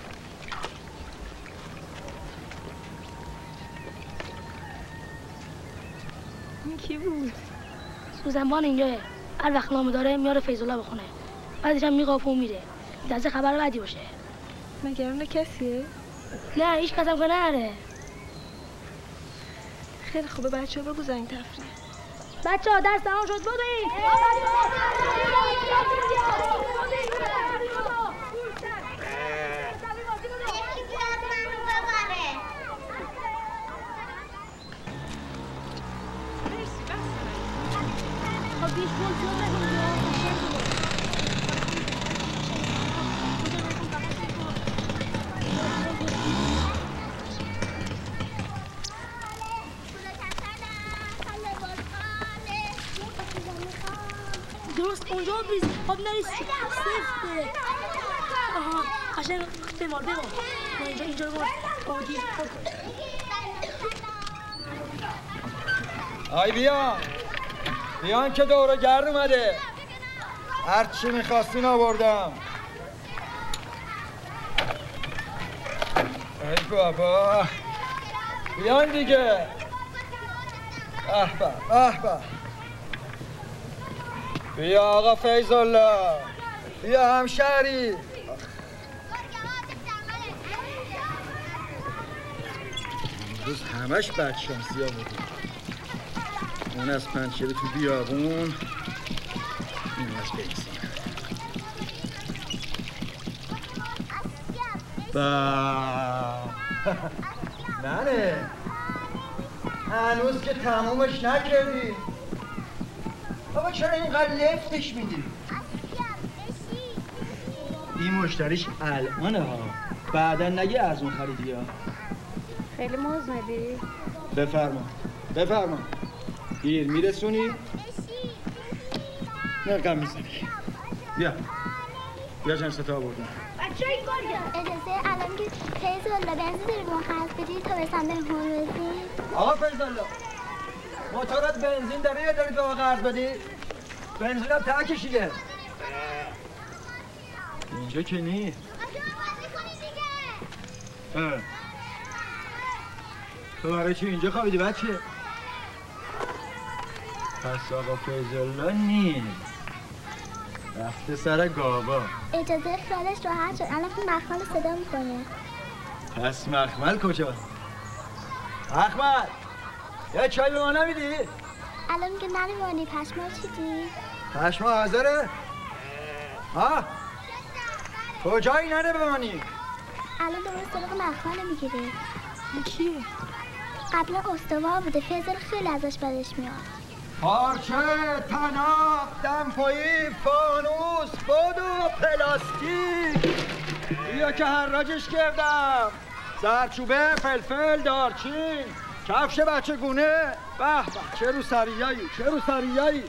این کی بود؟ سوزنبان اینجاه هر وقت نامه داره میاره فیضالله بخونه بعدش هم میقافه و میره دسته خبر بدی باشه نگران کسیه؟ نه هیچ کس هم که نره خیلی خوبه بچه ها بگو زنگ تفریح بچه ها درس تمام شد بدوین درست اونجا بریز آب نریز سفته آها قشنگ بمال اینجا رو آی بیان که دوره گرد اومده هرچی میخواستین آوردم ای بابا بیان دیگه به بیا آقا فیضالله بیا همشهری امروز همش بدشانسی ها بودیم اون از پنجشیر تو بیابون این از بنزین ننه هنوز که تمومش نکردی بابا چرا اینقدر لفتش میدی؟ این مشتریش الانه ها بعدا نگه ارزون خریدی ها خیلی مزمدی؟ بفرما دیر میرسونی؟ نرگم میزنی بیا جنستا آوردن بچه های کار اجازه الان که فیضالله بنزین داری به من خرج بدی تا بسن به هون بزی آقا فیضالله موتورت بنزین داره یا داری به ما قرض بدی؟ بنزین هم ته کشیده اینجا که نی تو برای چی اینجا خوابیدی بچه؟ پس آقا فیضالله نی رفته سر گاوا اجازه خیالش راحت شد الان که مخمل صدا میکنه پس مخمل کجا؟ مخمل یه چای به ما نمیدی؟ الان میگه نمیمانی پشما چیدی؟ پشما حاضره؟ ها؟ کجایی نره بمانی؟ الان دوباره سراغ مخمل میگیره کیه؟ قبلا استوار بوده فیضالله خیلی ازش بدش میاد پارچه، تناب، دمپایی، فانوس، بادو، پلاستیک بیا که حراجش کردم زرچوبه، فلفل، دارچین کفش بچه گونه به چه رو سریایی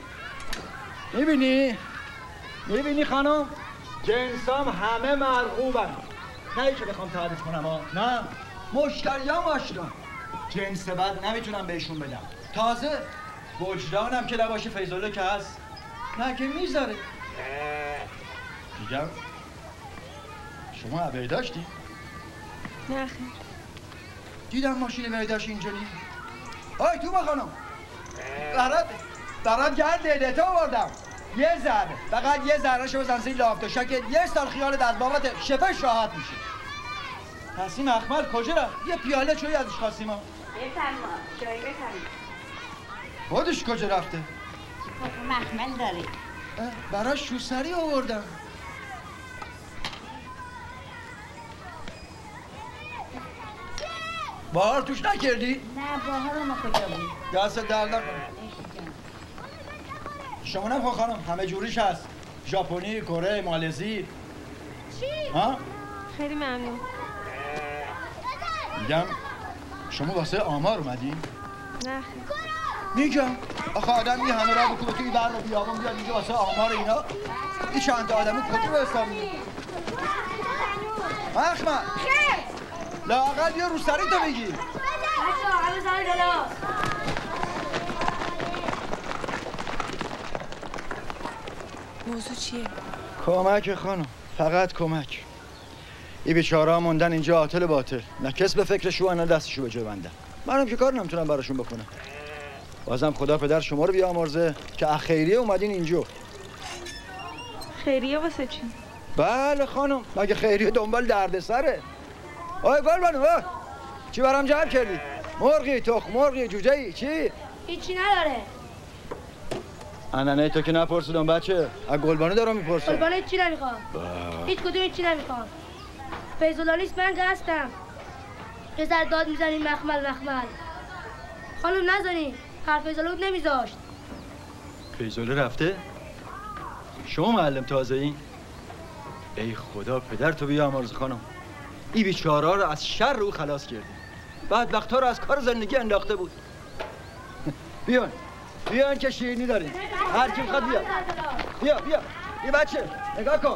میبینی خانم جنسام همه مرغوبن نه که بخوام تعریف کنم ها نه مشتریام آشنا جنس بد نمیتونم بهشون بدم تازه وجدانم که نباشه فیضالله که هست نه که میذاره میگم شما عبایی داشتی؟ نه خیر. دیدم ماشین ویداش اینجا نی. آی تو ما خانم برات گرد دیتا آوردم. یه ذره فقط یه ذره شو بزن زیر لاف شکل یه سال خیالت از بابت شفه شاهد میشه. پس این مخمل کجا رفت؟ یه پیاله چوی ازش خواستیم ها. بفرما چای بخرید. خودش کجا رفته؟ مخمل داره. براش شوسری آوردم. بهار توش نکردی؟ نه بهار ما کجا بود؟ دست در نکنه. شما نمیخوا خانم همه جوریش هست. ژاپنی، کره، مالزی. چی؟ ها؟ خیلی ممنون. میگم شما واسه آمار اومدین؟ نه میگم آخه آدم یه همه را بکنه توی بر و بیابون بیاد اینجا واسه آمار اینا این چند تا آدمو کجا به حساب میاد؟ احمد لااقل بیا روسری تو بگیر. بچه همه سر جلو. موضوع چیه؟ کمک خانم فقط کمک. این بیچاره ها موندن اینجا عاطل باطل نه کس به فکرشو نه دستشو به جا بندن. منم که کار نمیتونم براشون بکنم. بازم خدا پدر شما رو بیامرزه که خیریه اومدین اینجا. خیریه واسه چی؟ بله خانم مگه خیریه دنبال دردسره. آی گلبانو چی برام جمع کردی؟ مرغی، تخم مرغی، جوجه‌ای چی؟ هیچی نداره. اننه تو که نپرسیدم بچه از گلبانو دارم میپرسم. گلبانو هیچی نمیخوام. هیچ کدوم هیچی نمیخوام. فیض‌الله نیست من که هستم. یه ذره داد میزنیم مخمل. خانم نزنی. حرف فیض‌الله بود نمیذاشت. فیض‌الله رفته؟ شما معلم تازه این؟ ای خدا پدر تو بیامرز خانم. این بیچاره‌ها رو از شر او خلاص کردی. بعد وقتها رو از کار زندگی انداخته بود. بیان که شیرینی داریم. هر کی میخواد بیا. یه بچه نگاه کن.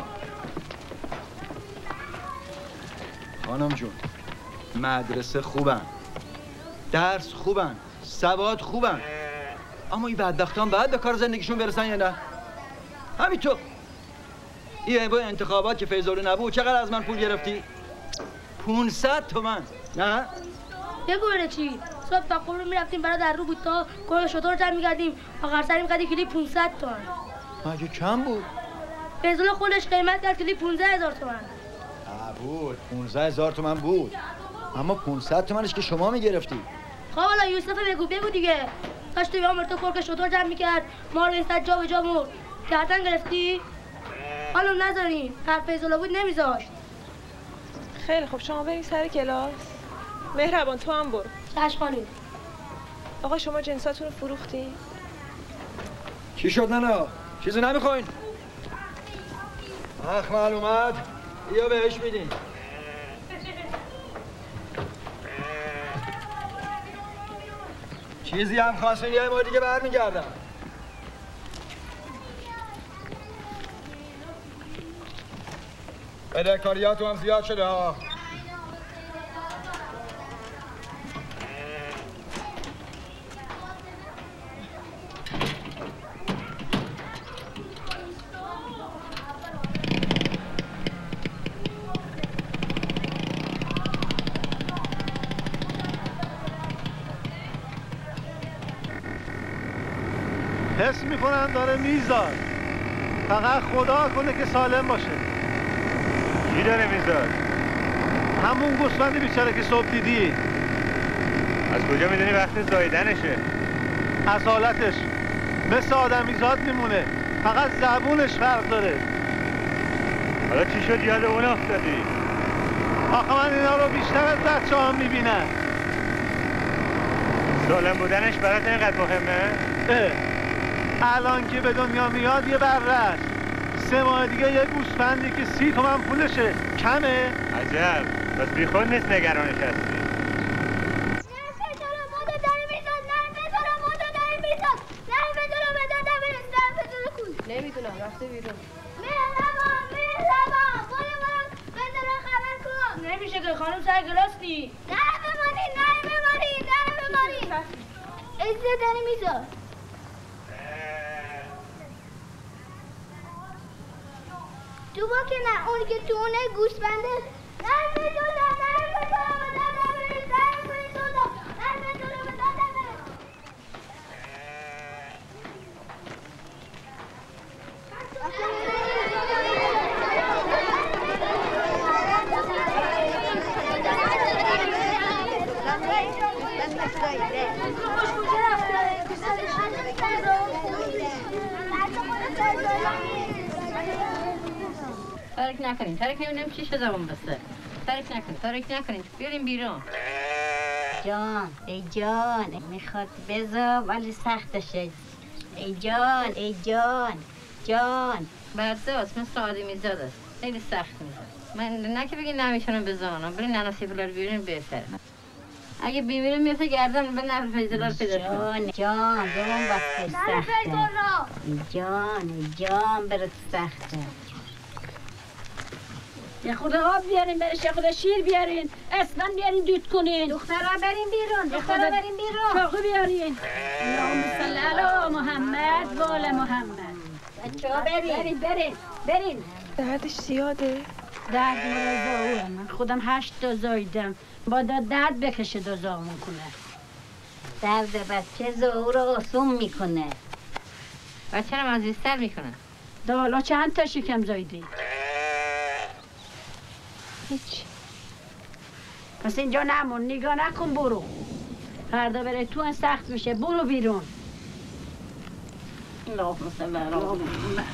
خانم جون مدرسه خوبن، درس خوبن، سواد خوبن، اما این بدبختان باید به کار زندگیشون برسن یا نه؟ همینطور. این با انتخابات که فیض‌الله نبود چقدر از من پول گرفتی؟ 500 تومن. نه؟ بگو چی؟ صبح تا قبر میرفتیم برای در رو بود تا کل شطور جمع میگردیم آخر سر میقدیم کلی 500 تومن. مگه کم بود؟ فیض‌الله خودش قیمت کرد کلی 15,000 تومن. بود 15,000 تومن بود، اما 500 تومنش که شما میگرفتی. خب حالا یوسف بگو دیگه. داشت توی عمر تو کل شطور جمع میکرد ما رو ایستاد جا به جا مرد. گردن گرفتی؟ حالا نذارین. حرف فیض‌الله بود نمیذاشت. خیلی خب شما برید سر کلاس. مهربان تو هم برو. چشم خانم. آقا شما جنساتون رو فروختی؟ چی شد نه؟ چیزی نمیخواین؟ اخمل اومد یا بهش میدین. چیزی هم خواستین یه ما دیگه برمیگردم. بدهکاریاتو هم زیاد شده ها. حس میکنم داره میزاد. فقط خدا کنه که سالم باشه. کی داره میزاد؟ همون گوسفند بیچاره که صبح دیدی. از کجا میدونی وقت زایدنشه؟ اصالتش مثل آدمیزاد میمونه، فقط زبونش فرق داره. حالا چی شد یاد اون افتادی؟ آخه من اینا رو بیشتر از بچه ها میبینم. سالم بودنش برات اینقدر مهمه؟ الان که به دنیا میاد یه بره است. 3 ماه دیگه یه گوسفندی که 30 تومن پولشه کمه؟ عجب بس بی خود نیست نگرانش هستی. نمیدونم رفته بیرون. مهربان بذار خبر کن. نمیشه که خانم سر کلاس نی. نه بمانی. اجازه داری میذار. تو با که نه اونی که تو اونه گوسفنده. نه میدونم. ترک نکنین، ترک نمیدونم چی شده اون بسته. ترک نکنین، بیاریم بیرون. جان، ای جان، میخواد بذار ولی سختشه. ای جان، ای جان، جان. برداست مثل آدمی زاد است. خیلی سخت میزد. من نه که بگی نمیتونم بزنم، برای نناسی فلار بیارین بهتره. اگه بیمیرم میفته گردن به نفر فیضلار پیدا کنم. جان، جان وقتی سخته. ای جان برات سخته. یه خود آب بیارین برش، یه خود شیر بیارین، اسمن بیارین دود کنین. دخترها برین بیرون، دخترها برین بیرون. چاقو بیارین. اللهم صل علی محمد و آل محمد. بچه‌ها برین. دردش زیاده؟ درد مرزاوه، من خودم 8 تا زایدم. باید درد بکشه دوزامون کنه. درد بچه زور آسون میکنه. بچه رو عزیزتر میکنه. حالا چند تا شکم زایدی؟ هیچ. پس اینجا نمون، نگاه نکن، برو. فردا بره تو سخت میشه، برو بیرون. اللهم صل علی محمد.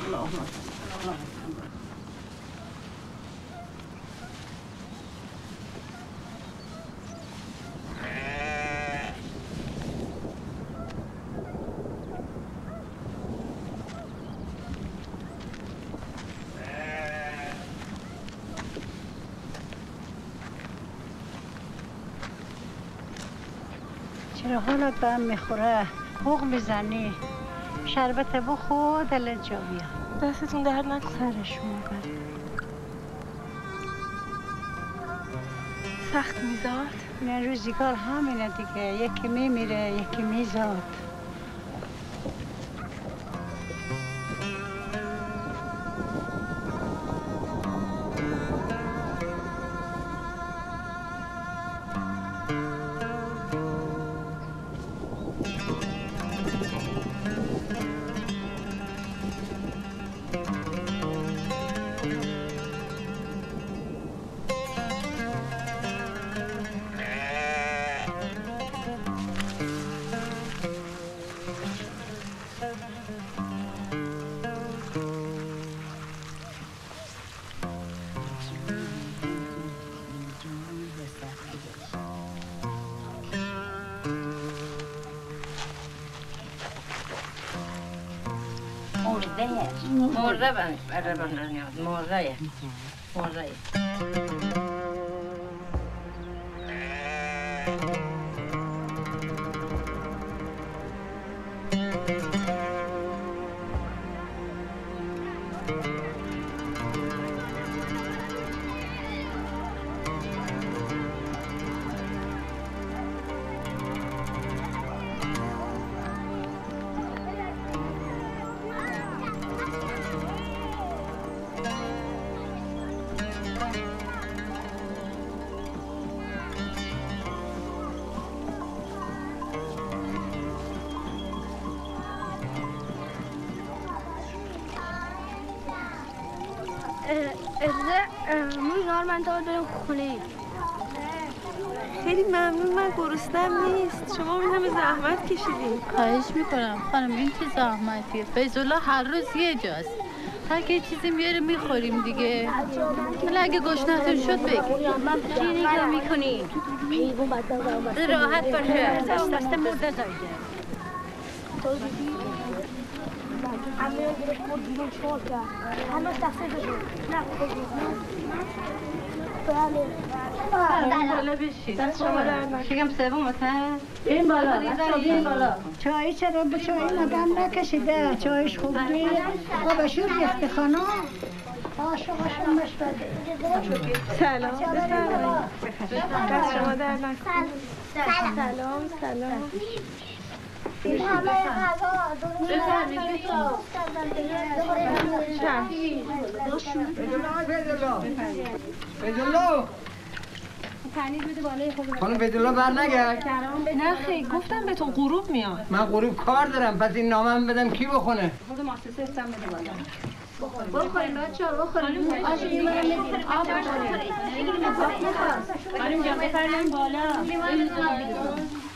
چرا حالت به هم میخوره؟ خوق میزنی؟ شربت بخور دلت جا بیا. دستتون درد نکنه. سرشون بر. سخت میزاد؟ نه روزگار همینه دیگه، یکی میمیره یکی میزاد. مرده بند مرده من دار بریم خونه. خیلی ممنون، من گرسنم نیست. شما این همه زحمت کشیدین. خواهش میکنم خانم، این چه زحمتیه؟ فیض‌الله هر روز یه جاست. هر که چیزی میاره میخوریم دیگه. حالا اگه گشنه‌تون شد بگید. چی نگاه میکنی؟ راحت باشه. دست مرده زایده. همه گرفت مرد بیرون چهار کرد. همه دسته شد. بالا بشید. دست شما درد شکم سوم مثلا این بالا. چای چرا به چای مدام نکشیده؟ چایش خوب نیست. آبشور ریخته خانم. عاشقشون مشبده. سلام. دست شما درد نکنه. سلام. این همه فیض‌الله خانم فیض‌الله بر نگرد. نه خیلی گفتم بهتون غروب میاد. من غروب کار دارم، پس این نامم بدم کی بخونه؟ خود مؤسسه استم بده بالا. بخوریم بچه ها بخوریم. آب خانم جان بفرمایید بالا.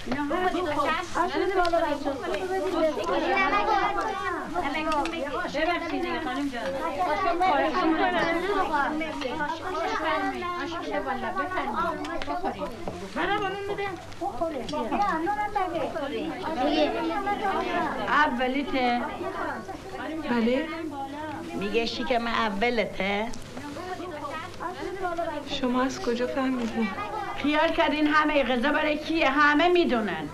اولیته؟ بله؟ میگه شکم اولته؟ شما از کجا فهمیدین؟ خیال کردین همه غذا برای کیه؟ همه میدونن.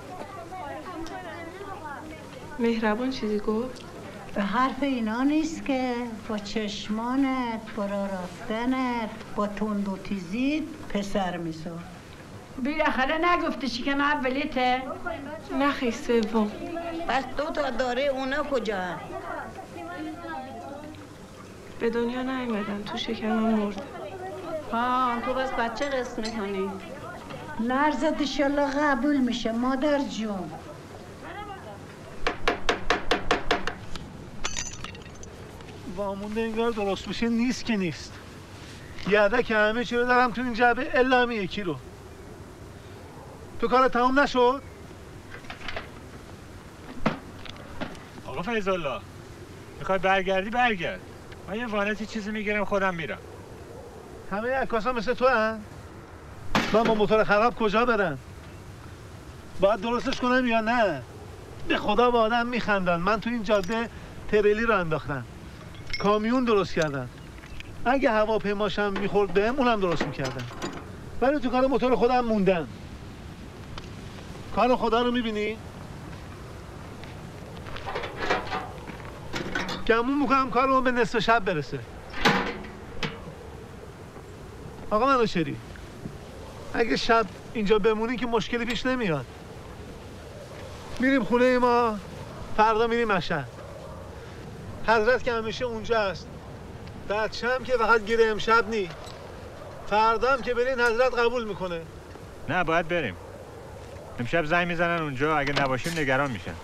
مهربان چیزی گفت؟ به حرف اینا نیست که با چشمانت، با راه رفتنت، با تند و تیزیت پسر میساد. بالاخره نگفته شکم اولیته؟ نه خیلی سوم. بس 2 تا داره اونا کجا؟ به دنیا نیومدن، تو شکمم مرده. تو بس بچه قسم میکنی؟ نرزت انشالله قبول میشه مادر جون. وامونده انگار درست بشه نیست که نیست. یاده که همه چی رو دارم تو این جعبه الا همین یکی رو. تو کار تمام نشد؟ آقا فیض‌الله میخوای برگردی برگرد. من یه وانتی چیزی میگیرم خودم میرم. همه عکاسا مثل تو هن؟ من با موتور خراب کجا برم؟ باید درستش کنم یا نه؟ به خدا با آدم میخندن. من تو این جاده تریلی رو انداختم، کامیون درست کردن. اگه هواپیماشم میخورد بهم اونم درست میکردن، ولی تو کار موتور خودم موندن. کار خدا رو میبینی؟ گمون میکنم کارمون به نصف شب برسه. آقا منوچهری، اگه شب اینجا بمونی که مشکلی پیش نمیاد. میریم خونه ما، فردا میریم مشهد. حضرت که همیشه اونجا است. بچه هم که فقط گیره امشب نی. فردا هم که برین حضرت قبول میکنه. نه باید بریم. امشب زنگ میزنن اونجا، اگه نباشیم نگران میشن.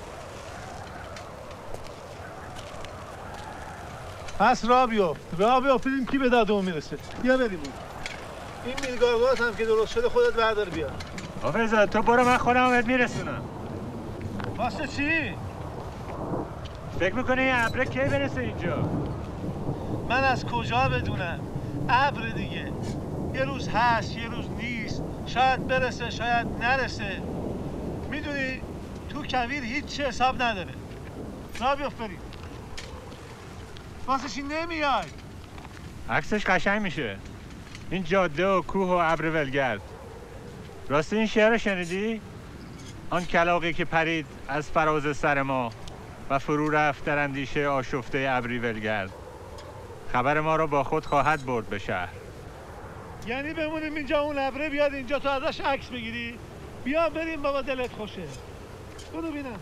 پس راه بیفت بریم کی به دادمون میرسه. بیا بریم اون. این میلگارگات هم که درست شده خودت بردار بیا. حافظه تو برو، من خودم بهت میرسونم. واسه چی؟ فکر میکنی این ابره کی برسه اینجا؟ من از کجا بدونم؟ ابر دیگه. یه روز هست یه روز نیست. شاید برسه شاید نرسه. میدونی تو کویر هیچ چه حساب نداره. راه بیفت بریم. واسه چی نمیای؟ عکسش قشنگ میشه. این جاده و کوه و ابر ولگرد. راستی این شعر رو شنیدی؟ آن کلاغی که پرید از فراز سر ما و فرو رفت در اندیشه آشفته ابری ولگرد. خبر ما رو با خود خواهد برد به شهر. یعنی بمونیم اینجا اون ابره بیاد اینجا تو ازش عکس بگیری؟ بیا بریم بابا دلت خوشه. برو بینم.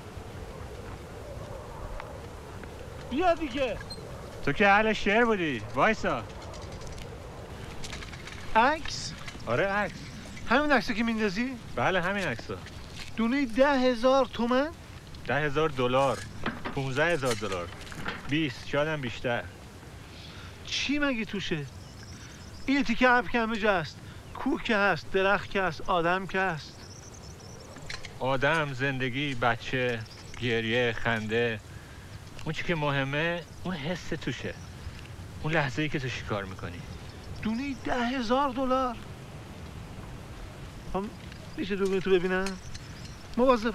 بیا دیگه. تو که اهل شعر بودی، وایسا. عکس؟ آره عکس. همین عکسی که میندازی؟ بله همین عکسا. دونه 10,000 تومان؟ 10,000 دلار، 15,000 دلار، 20 شاید هم بیشتر. چی مگه توشه؟ این تیکه ابر که همه جا هست. کوه که هست، درخت که هست، آدم که هست. آدم، زندگی، بچه، گریه، خنده. اون چی که مهمه اون حس توشه. اون لحظه‌ای که تو شکار میکنی. دونه 10,000 دلار. میشه دوربین تو ببینم؟ مواظب.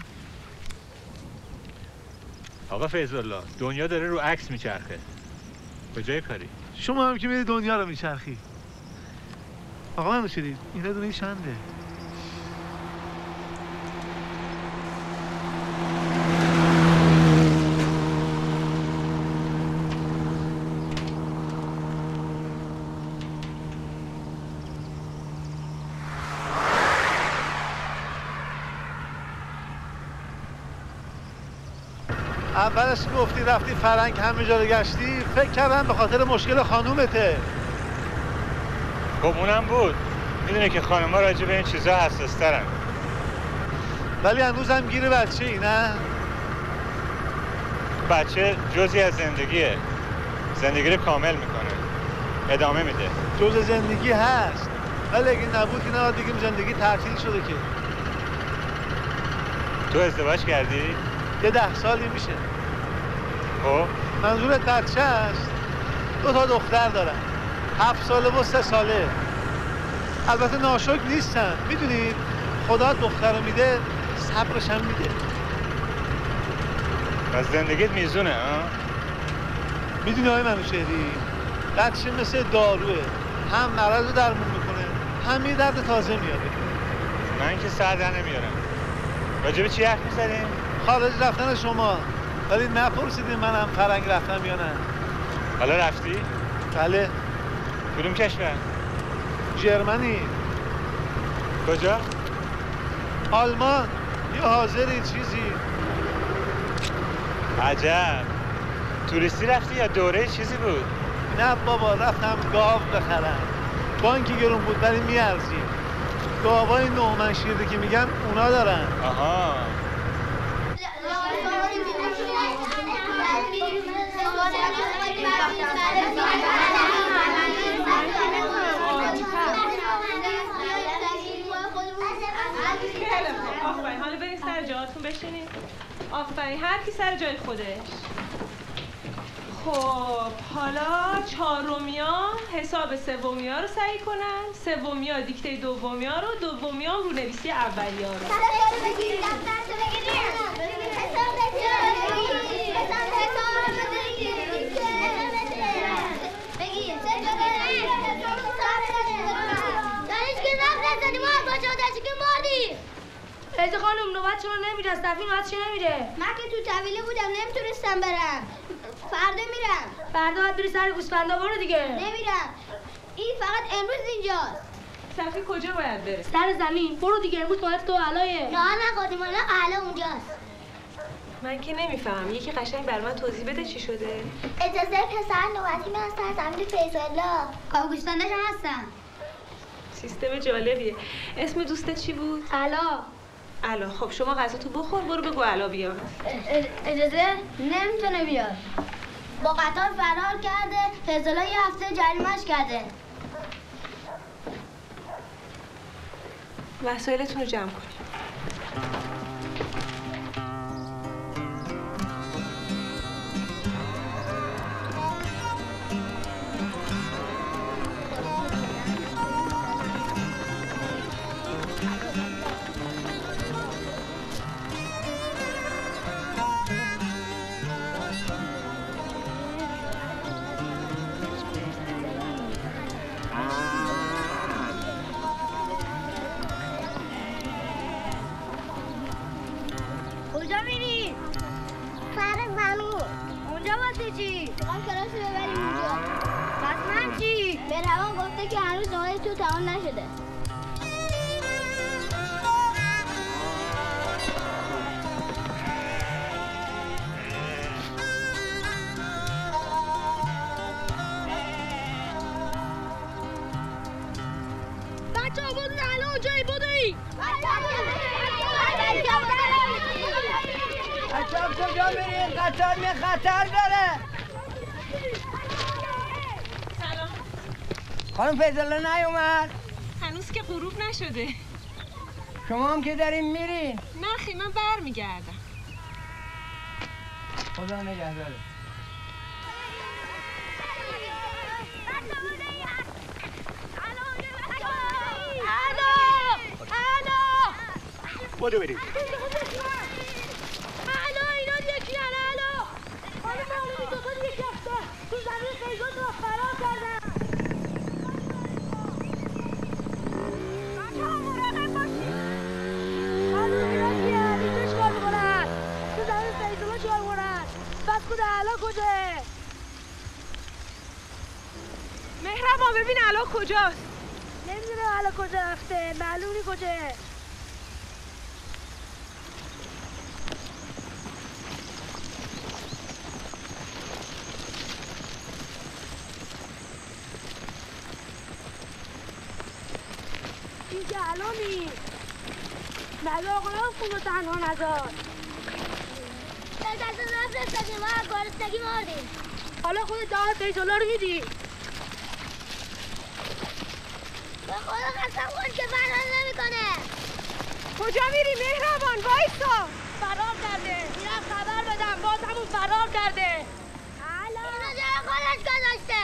آقا فیض‌الله دنیا داره رو عکس میچرخه. کجای کاری؟ شما هم که میری دنیا رو میچرخی. آقا منوچهری اینا دونه چنده؟ اولش گفتی رفتی فرنگ همه جا رو گشتی، فکر کردم به خاطر مشکل خانومته. خب اونم بود. میدونه که خانم‌ها راجع به این چیزا حساس‌ترن. ولی هنوزم گیر بچه‌ای نه؟ بچه جزئی از زندگیه. زندگی رو کامل میکنه. ادامه میده. جزء زندگی هست. ولی اگه نبود که نه دیگه زندگی تعطیل شده که. تو ازدواج کردی؟ یه 10 سالی میشه. خب منظورت بچه است؟ 2 تا دختر دارم، 7 ساله و 3 ساله. البته ناشکر نیستن، میدونید خدا دختر رو میده صبرش هم میده. پس زندگیت میزونه ها؟ میدونی آقای منوچهری، بچه مثل داروه، هم مرض رو درمون میکنه هم یه درد تازه میاره. من که سر در نمیارم. راجب چی حرف میزنیم؟ خارج رفتن شما، ولی نپرسیدین منم فرنگ رفتم یا نه. حالا رفتی؟ بله. کدوم کشور؟ جرمنی. کجا؟ آلمان. یه حاضری چیزی. عجب. توریستی رفتی یا دوره چیزی بود؟ نه بابا، رفتم گاو بخرم. بانکی گرون بود ولی میارزی. گاوای نومنشیرده که میگن اونا دارن. آها. آفرین، حالا برید سر جاتون بشینید. آفرین، هر کی سر جای خودش. خب حالا چهارمیا حساب سومیا رو سعی کنن، سومیا دیکته دومیا رو، دومیا رو نویسی اولیا رو. ایزه خانم نوبت شما نمیره، صفی نوبت چه نمیره؟ من که تو طویله بودم نمیتونستم برم. فردا میرم. فردا باید بری سر گوسفندا، برو دیگه. نمیرم. این فقط امروز اینجاست. صفی کجا باید بره؟ سر زمین. برو دیگه، امروز باید تو علایه. نه خودم الان اعلا اونجاست. من که نمیفهم. یکی قشنگ بر من توضیح بده چی شده؟ اجازه پسر نوبتی من سر زمین فیض‌الله. کاو گوسفنداش هم هستن. سیستم جالبیه. اسم دوستت چی بود؟ علا. خب شما غذا تو بخور، برو بگو علا بیاد. اجازه نمیتونه بیاد. با قطار فرار کرده، فیض‌الله یه هفته جریمه‌اش کرده. وسایلتون رو جمع کنید. کجا میری؟ سر زمین. اونجا واسه چی؟ میخوام کلاس ببریم اونجا. پس من چی؟ مهربان گفته که هنوز نهار تو تمام نشده. بچه ها بودن الان اونجایی بودی؟ بچه ها کجا برید؟ قطار می خطر داره. سلام. خانم فیض‌الله نیومد؟ هنوز که غروب نشده. شما هم که دارین میرین؟ نه خیلی من برمیگردم. خدا نگهداره. بودو بریم. الو اینا یکی الو. حالا معلومی دوتا یکی هستن. تو زمین فیض‌الله رو فرار کردن. بچه ها مراقب باشید. الو اینا کیه؟ اینجا چیکار میکنن؟ تو زمین فیض‌الله چیکار میکنن؟ بس کده علا کجاه؟ مهربان ببین علا کجاست؟ نمیدونه علا کجا رفته. معلومی کجاه. اینجا علمی مگه آقایان خون رو تنها نذار. دست نفرستادیم ما گرسنگی مردیم. حالا خود دعا فیض‌الله رو میدی. به خدا قسم خور که فرار نمیکنه. کجا میری مهربان؟ وایسا. کرده. میرم خبر بدم باز همون فرار کرده. اینو جای خودش گذاشته.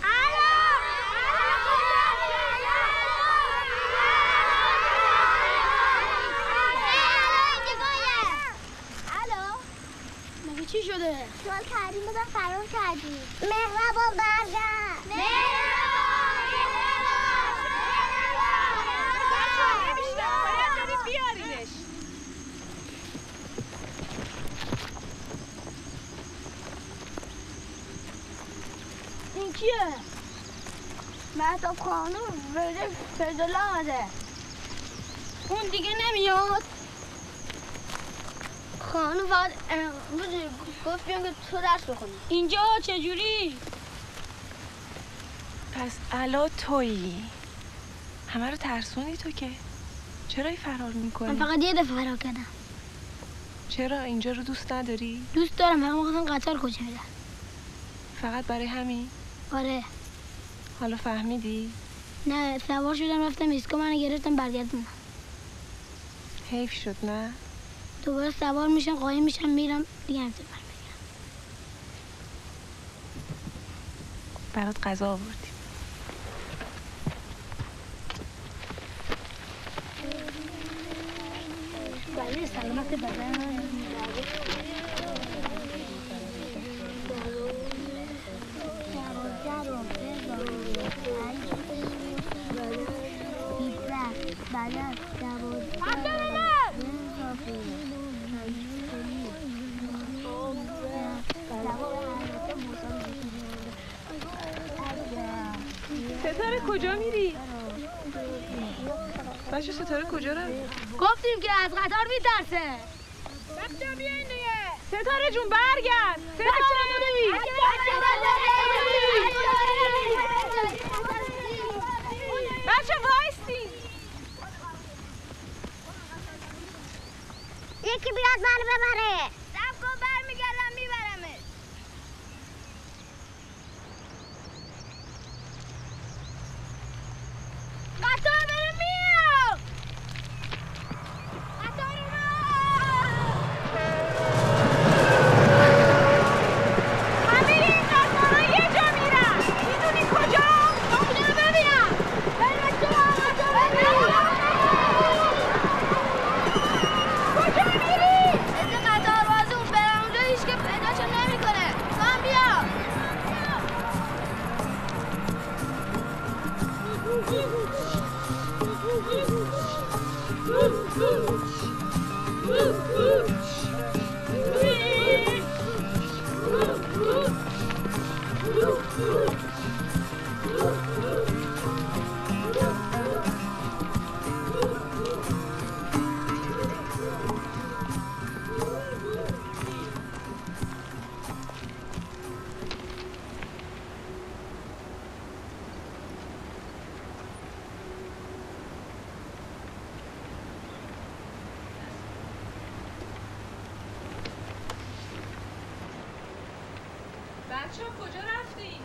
چی شده؟ سوال کردیم بودم فرار کردیم. مهربان برگرد. بیارینش. این کیه؟ مهتاب خانوم فیض‌الله آمده. اون دیگه نمیاد؟ خانوم فقط امروز گفت بیان که تو درس بخونی. اینجا چجوری؟ پس الا تویی همه رو ترسوندی تو که چرا فرار میکنی؟ من فقط یه دفعه فرار کردم. چرا اینجا رو دوست نداری؟ دوست دارم، فقط میخواستم قطار کجا میدن. فقط برای همین؟ آره. حالا فهمیدی؟ نه سوار شدم رفتم ایسکا، منو گرفتم برگردونم. حیف شد نه؟ دوباره سوار میشم قایم میشم میرم دیگه نمیتونم برمیگردم. برات غذا آوردیم. بله سلامت بدن. ستاره کجا میری؟ بچه ستاره کجا رو؟ گفتیم که از قطار میترسه. بچه بیاین دیگه. ستاره جون برگرد. ستاره بچه وایستی. یکی بیاد منو ببره. صبر کن برمیگردم میبرمت. قطار بره میام. قطار همه این قطارها یه جا میرن. میدونی کجا؟ اونجا ببینم. کجا میری؟ از قطار بازی اون برم اونجا هیچ که پیداشو نمیکنه. تو هم بیا. بچه کجا رفتی؟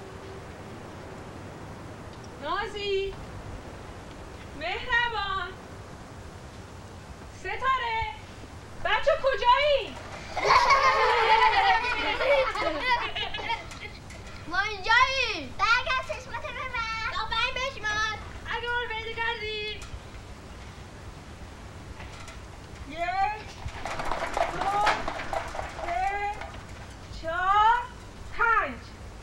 نازی؟ مهربان؟ ستاره؟ بچه کجایی؟ ما اینجاییم. برگرد چشمت ببر. تا 5 بشمار. اگه ما رو پیدا کردی 1 2 3 4 5.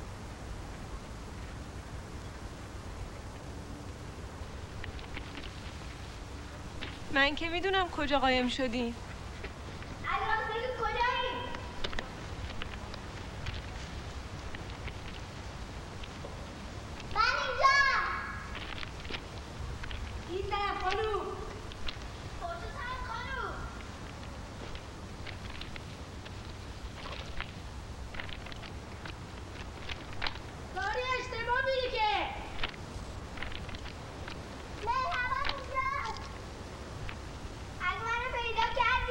من که میدونم کجا قایم شدیم. اگه راست بگید کجایی؟ من اینجا. این طرف خانوم. کجا طرف خانوم؟ داری اشتباه میری که. مرحبا اینجا. اگه منو پیدا کردی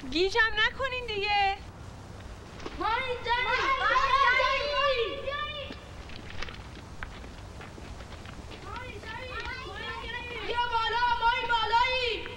گیجم نکنین دیگه. مانی جانی بیا بالا، مایی بالایی.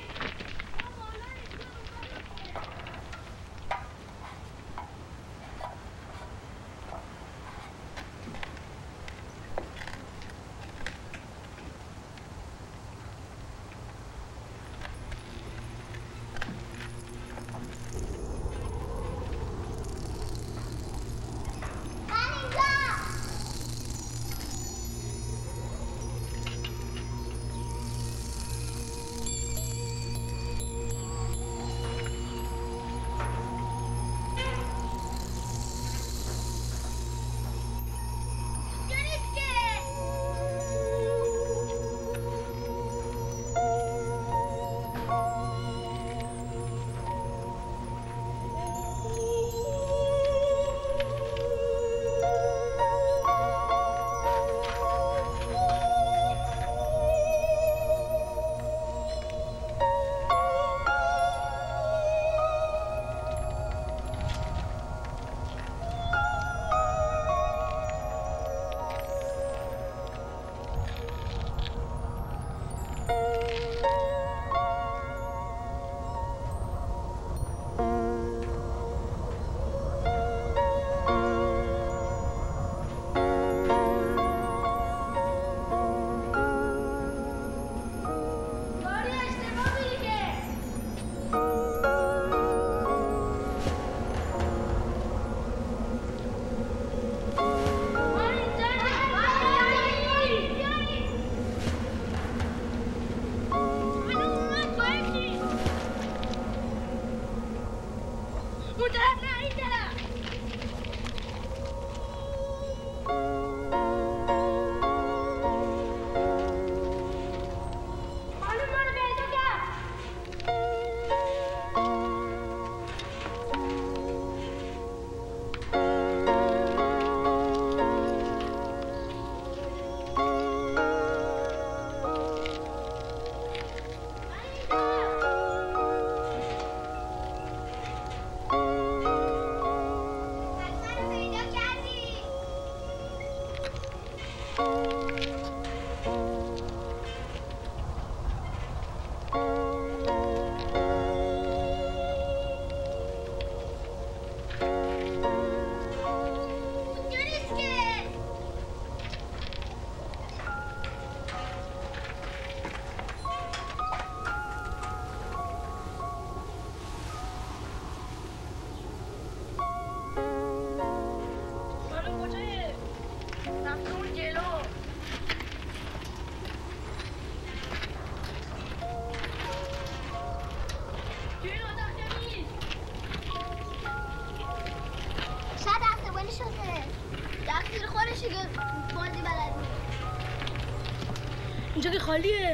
اینجا که خالیه.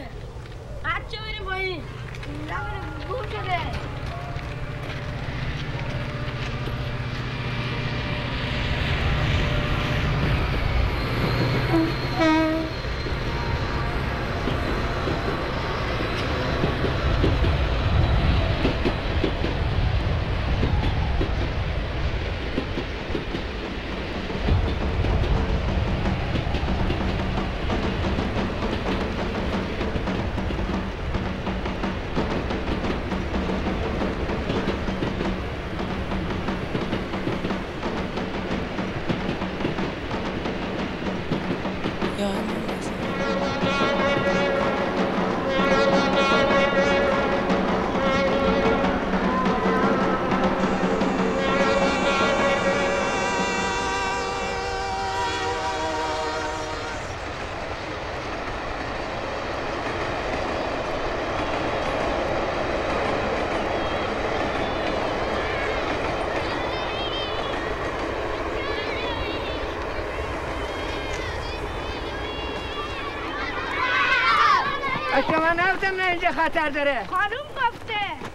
بچه بریم پایین. نمیره گم شده. شما نبودم نه اینجا خطر داره. خانوم گفته.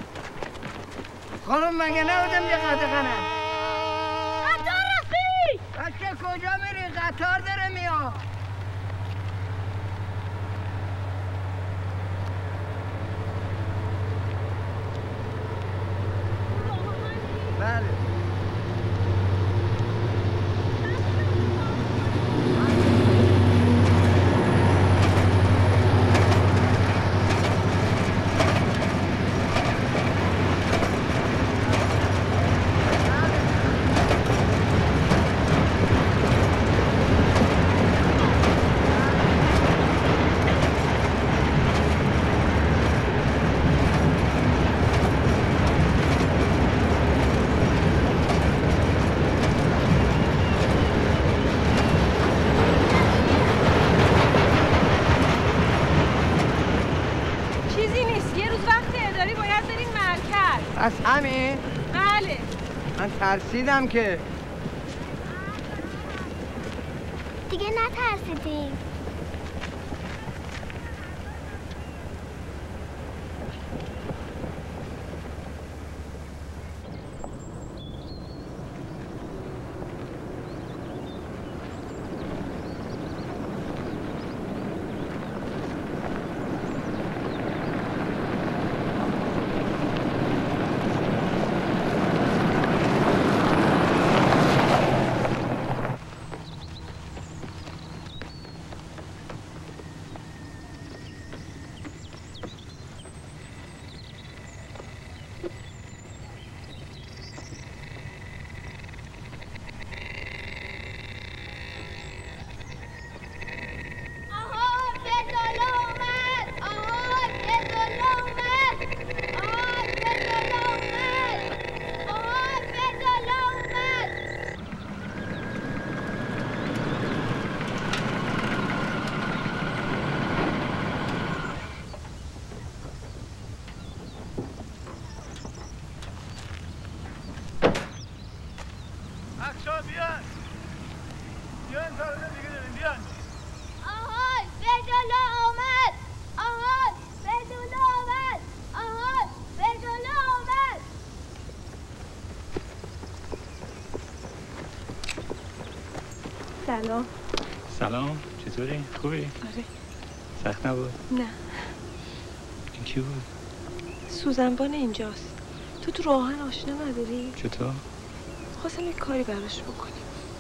خانوم مگه نبودم اینجا خطر کنه. قطار رفتی. بچه کجا میری؟ قطار داره میاد. بله. از همین؟ بله. من ترسیدم که دیگه نترسیدیم. سلام. سلام، چطوری؟ خوبی؟ آره. سخت نبود؟ نه. این کی بود؟ سوزنبان اینجاست. تو راهن آشنا نداری؟ چطور؟ خواستم یک کاری براش بکنیم.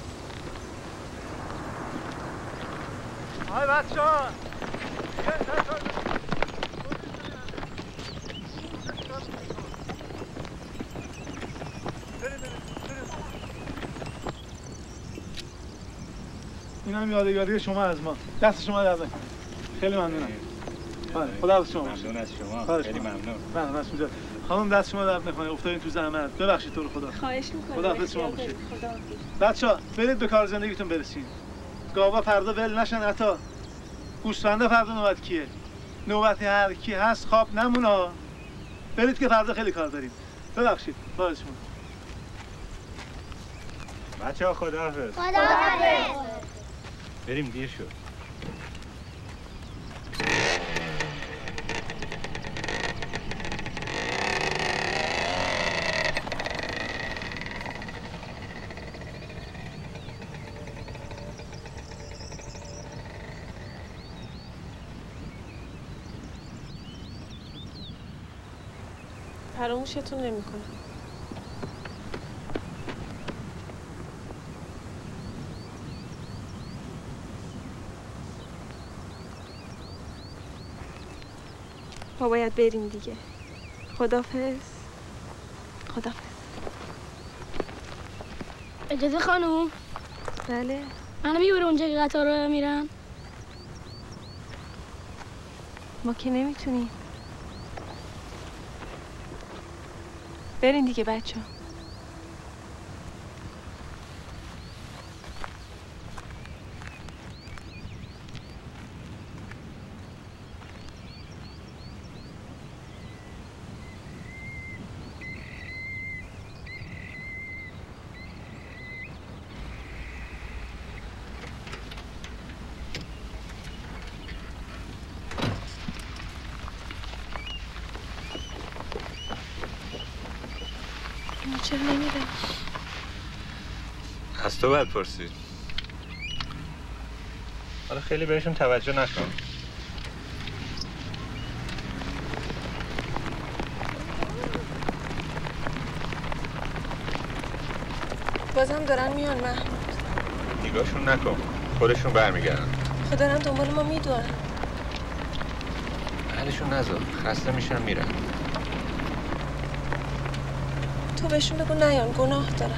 آی بچه‌ها این هم یادگاری شما از ما. دست شما درد نکنه. خیلی ممنونم. خدا از شما باشه. ممنون از شما. خیلی ممنون. مسعود خانم دست شما درد نکنه. افتادین تو زحمت. ببخشید تو رو خدا. خواهش می‌کنم. خداحافظ شما باشید. بچه‌ها برید به کار زندگیتون برسین. گاوا فردا ول نشن عطا. گوسفنده فردا نوبت کیه؟ نوبت هر کی هست خواب نمونه. برید که فردا خیلی کار داریم. ببخشید. باز شما. بچه‌ها خداحافظ. خداحافظ. بریم دیر شد. فراموشتون نمی‌کنم. ما باید بریم دیگه. خداحافظ. خداحافظ. اجازه خانوم؟ بله. منو میبره اونجا که قطار رو میرم؟ ما که نمیتونیم. برین دیگه بچه ها. چرا نمیرم؟ از تو باید پرسید. حالا خیلی بهشون توجه نکن. بازم دارن میان محمود. نگاهشون نکن، خودشون برمیگردن. خب دارن دنبال ما میدونن. بعدشون نذار، خسته میشن میرن. تو بهشون بگو نیان، گناه دارن.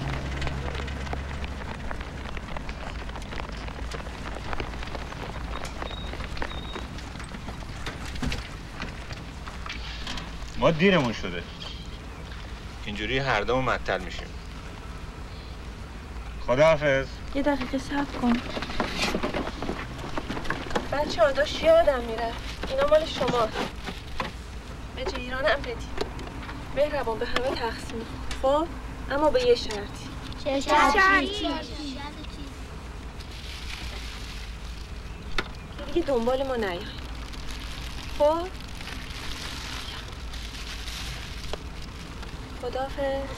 ما دیرمون شده. اینجوری هر دومون معطل میشیم. خداحافظ. یه دقیقه صبر کن. بچه ها داشت یادم میره. اینا مال شما. به جیران هم بدی. مهربان به همه تقسیم. خب؟ اما به یه شرطی. چه شرطی؟ دیگه دنبال ما نیای. خب؟ خداحافظ.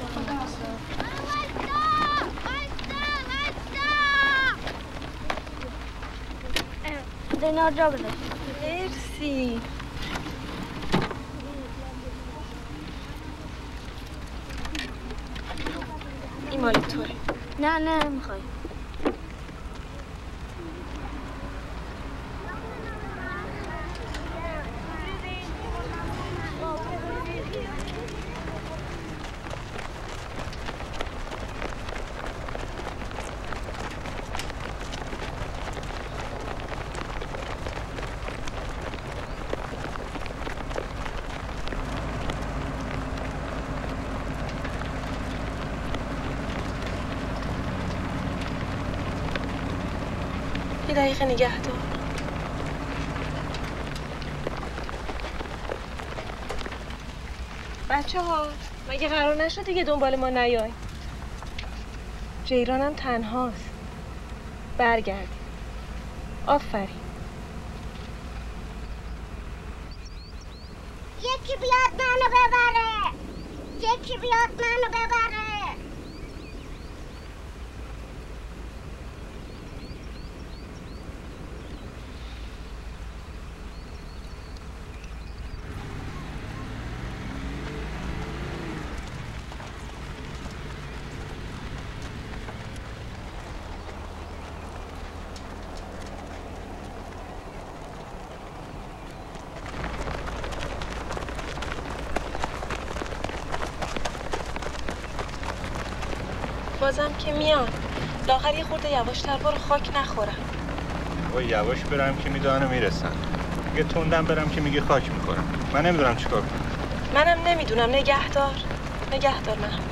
دینار جا بده. مرسی. این مال توه. نه میخوای. یه دقیقه نگه دار. بچه ها مگه قرار نشد دیگه دنبال ما نیای؟ جیرانم تنهاست. برگردیم. آفرین. یکی بیاد منو ببره. یکی بیاد منو ببره. بازم که میان. لاغر یه خورده یواشتر برو، خاک نخورم. با یواش برم که میدانه میرسن. اگه تندم برم که میگه خاک میخورم. من نمیدونم چیکار کنم. منم نمیدونم. نگهدار محمود.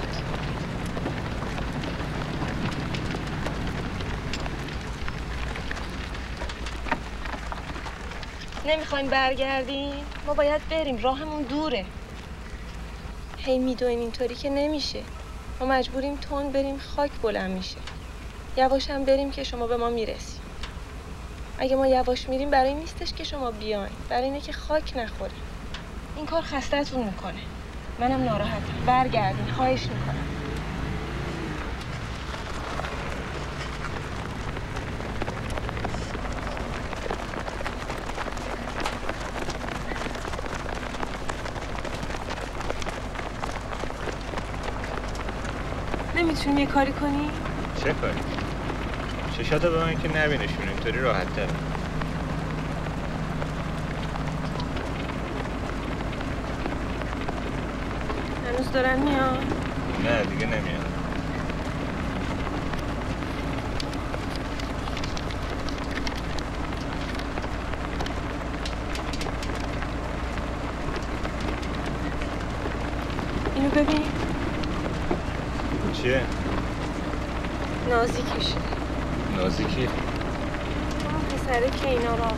نمیخواین برگردین؟ ما باید بریم، راهمون دوره. هی میدویم اینطوری که نمیشه. ما مجبوریم تون بریم، خاک بلند میشه. یواش هم بریم که شما به ما میرسیم. اگه ما یواش میریم برای این نیستش که شما بیاین، برای اینه که خاک نخوره. این کار خسته‌تون میکنه. منم ناراحتم. برگردین، خواهش میکنم. نمیتونیم یه کاری کنی؟ چه کاری؟ چشاتو به من که نبینشون، اینطوری راحت تره. هنوز دارن میان؟ نه دیگه نمیان. اینو ببین. چیه؟ نازیکشه. نازیکی؟ پسره که اینا را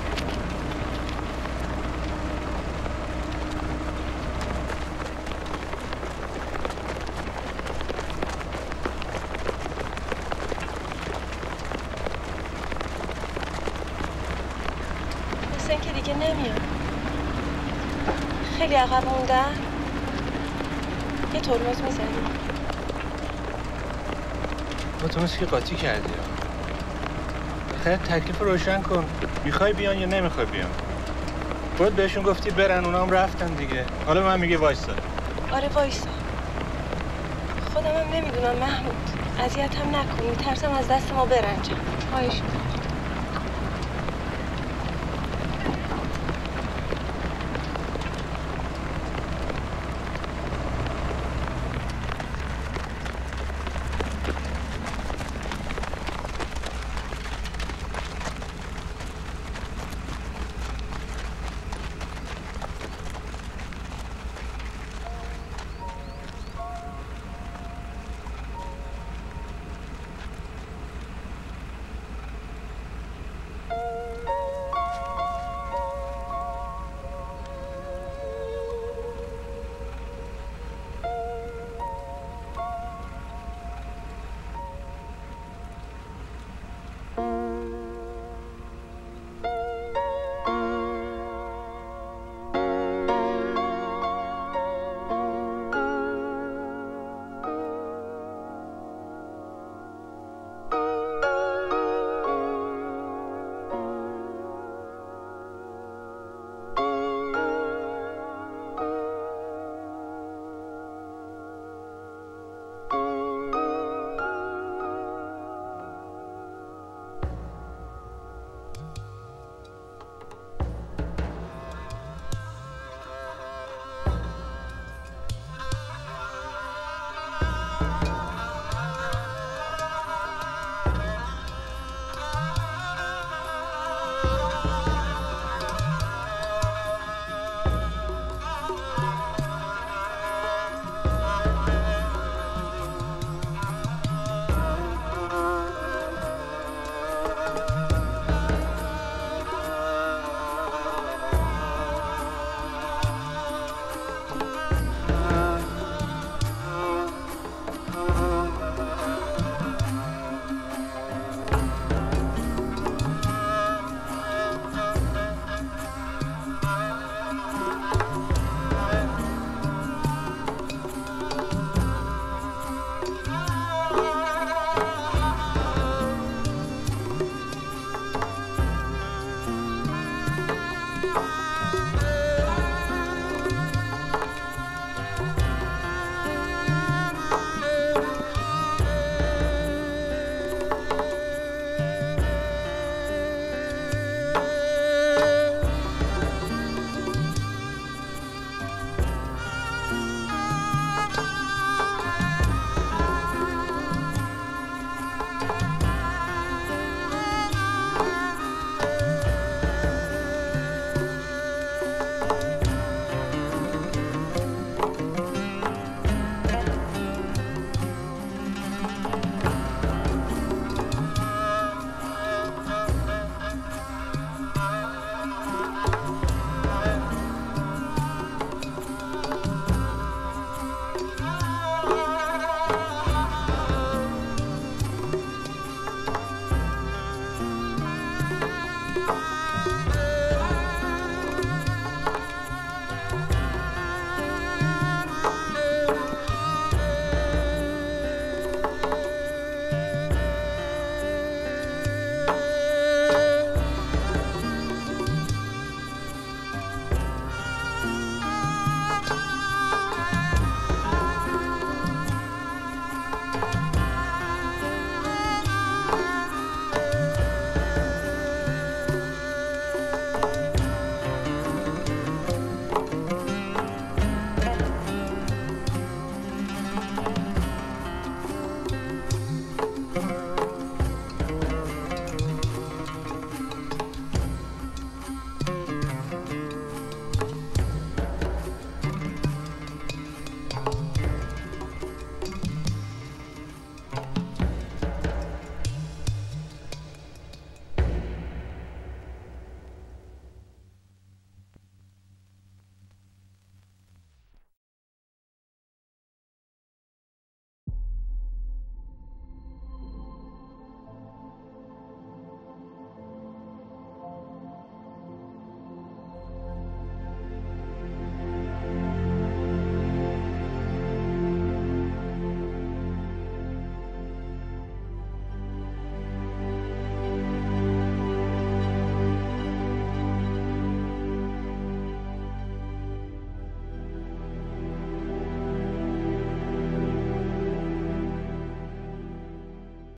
حسین که دیگه نمیاد. خیلی عقب موندن. یه ترمز میزنی. اتوبوس که قاطی کردی. خیلی تکلیف روشن کن. میخوای بیان یا نمیخوای بیان؟ خود بهشون گفتی برن، اونا هم رفتن دیگه. حالا من میگه وایسا. آره وایسا. خودم هم نمیدونم محمود. اذیتم نکن، میترسم از دست ما برنجم. خواهش می‌کنم.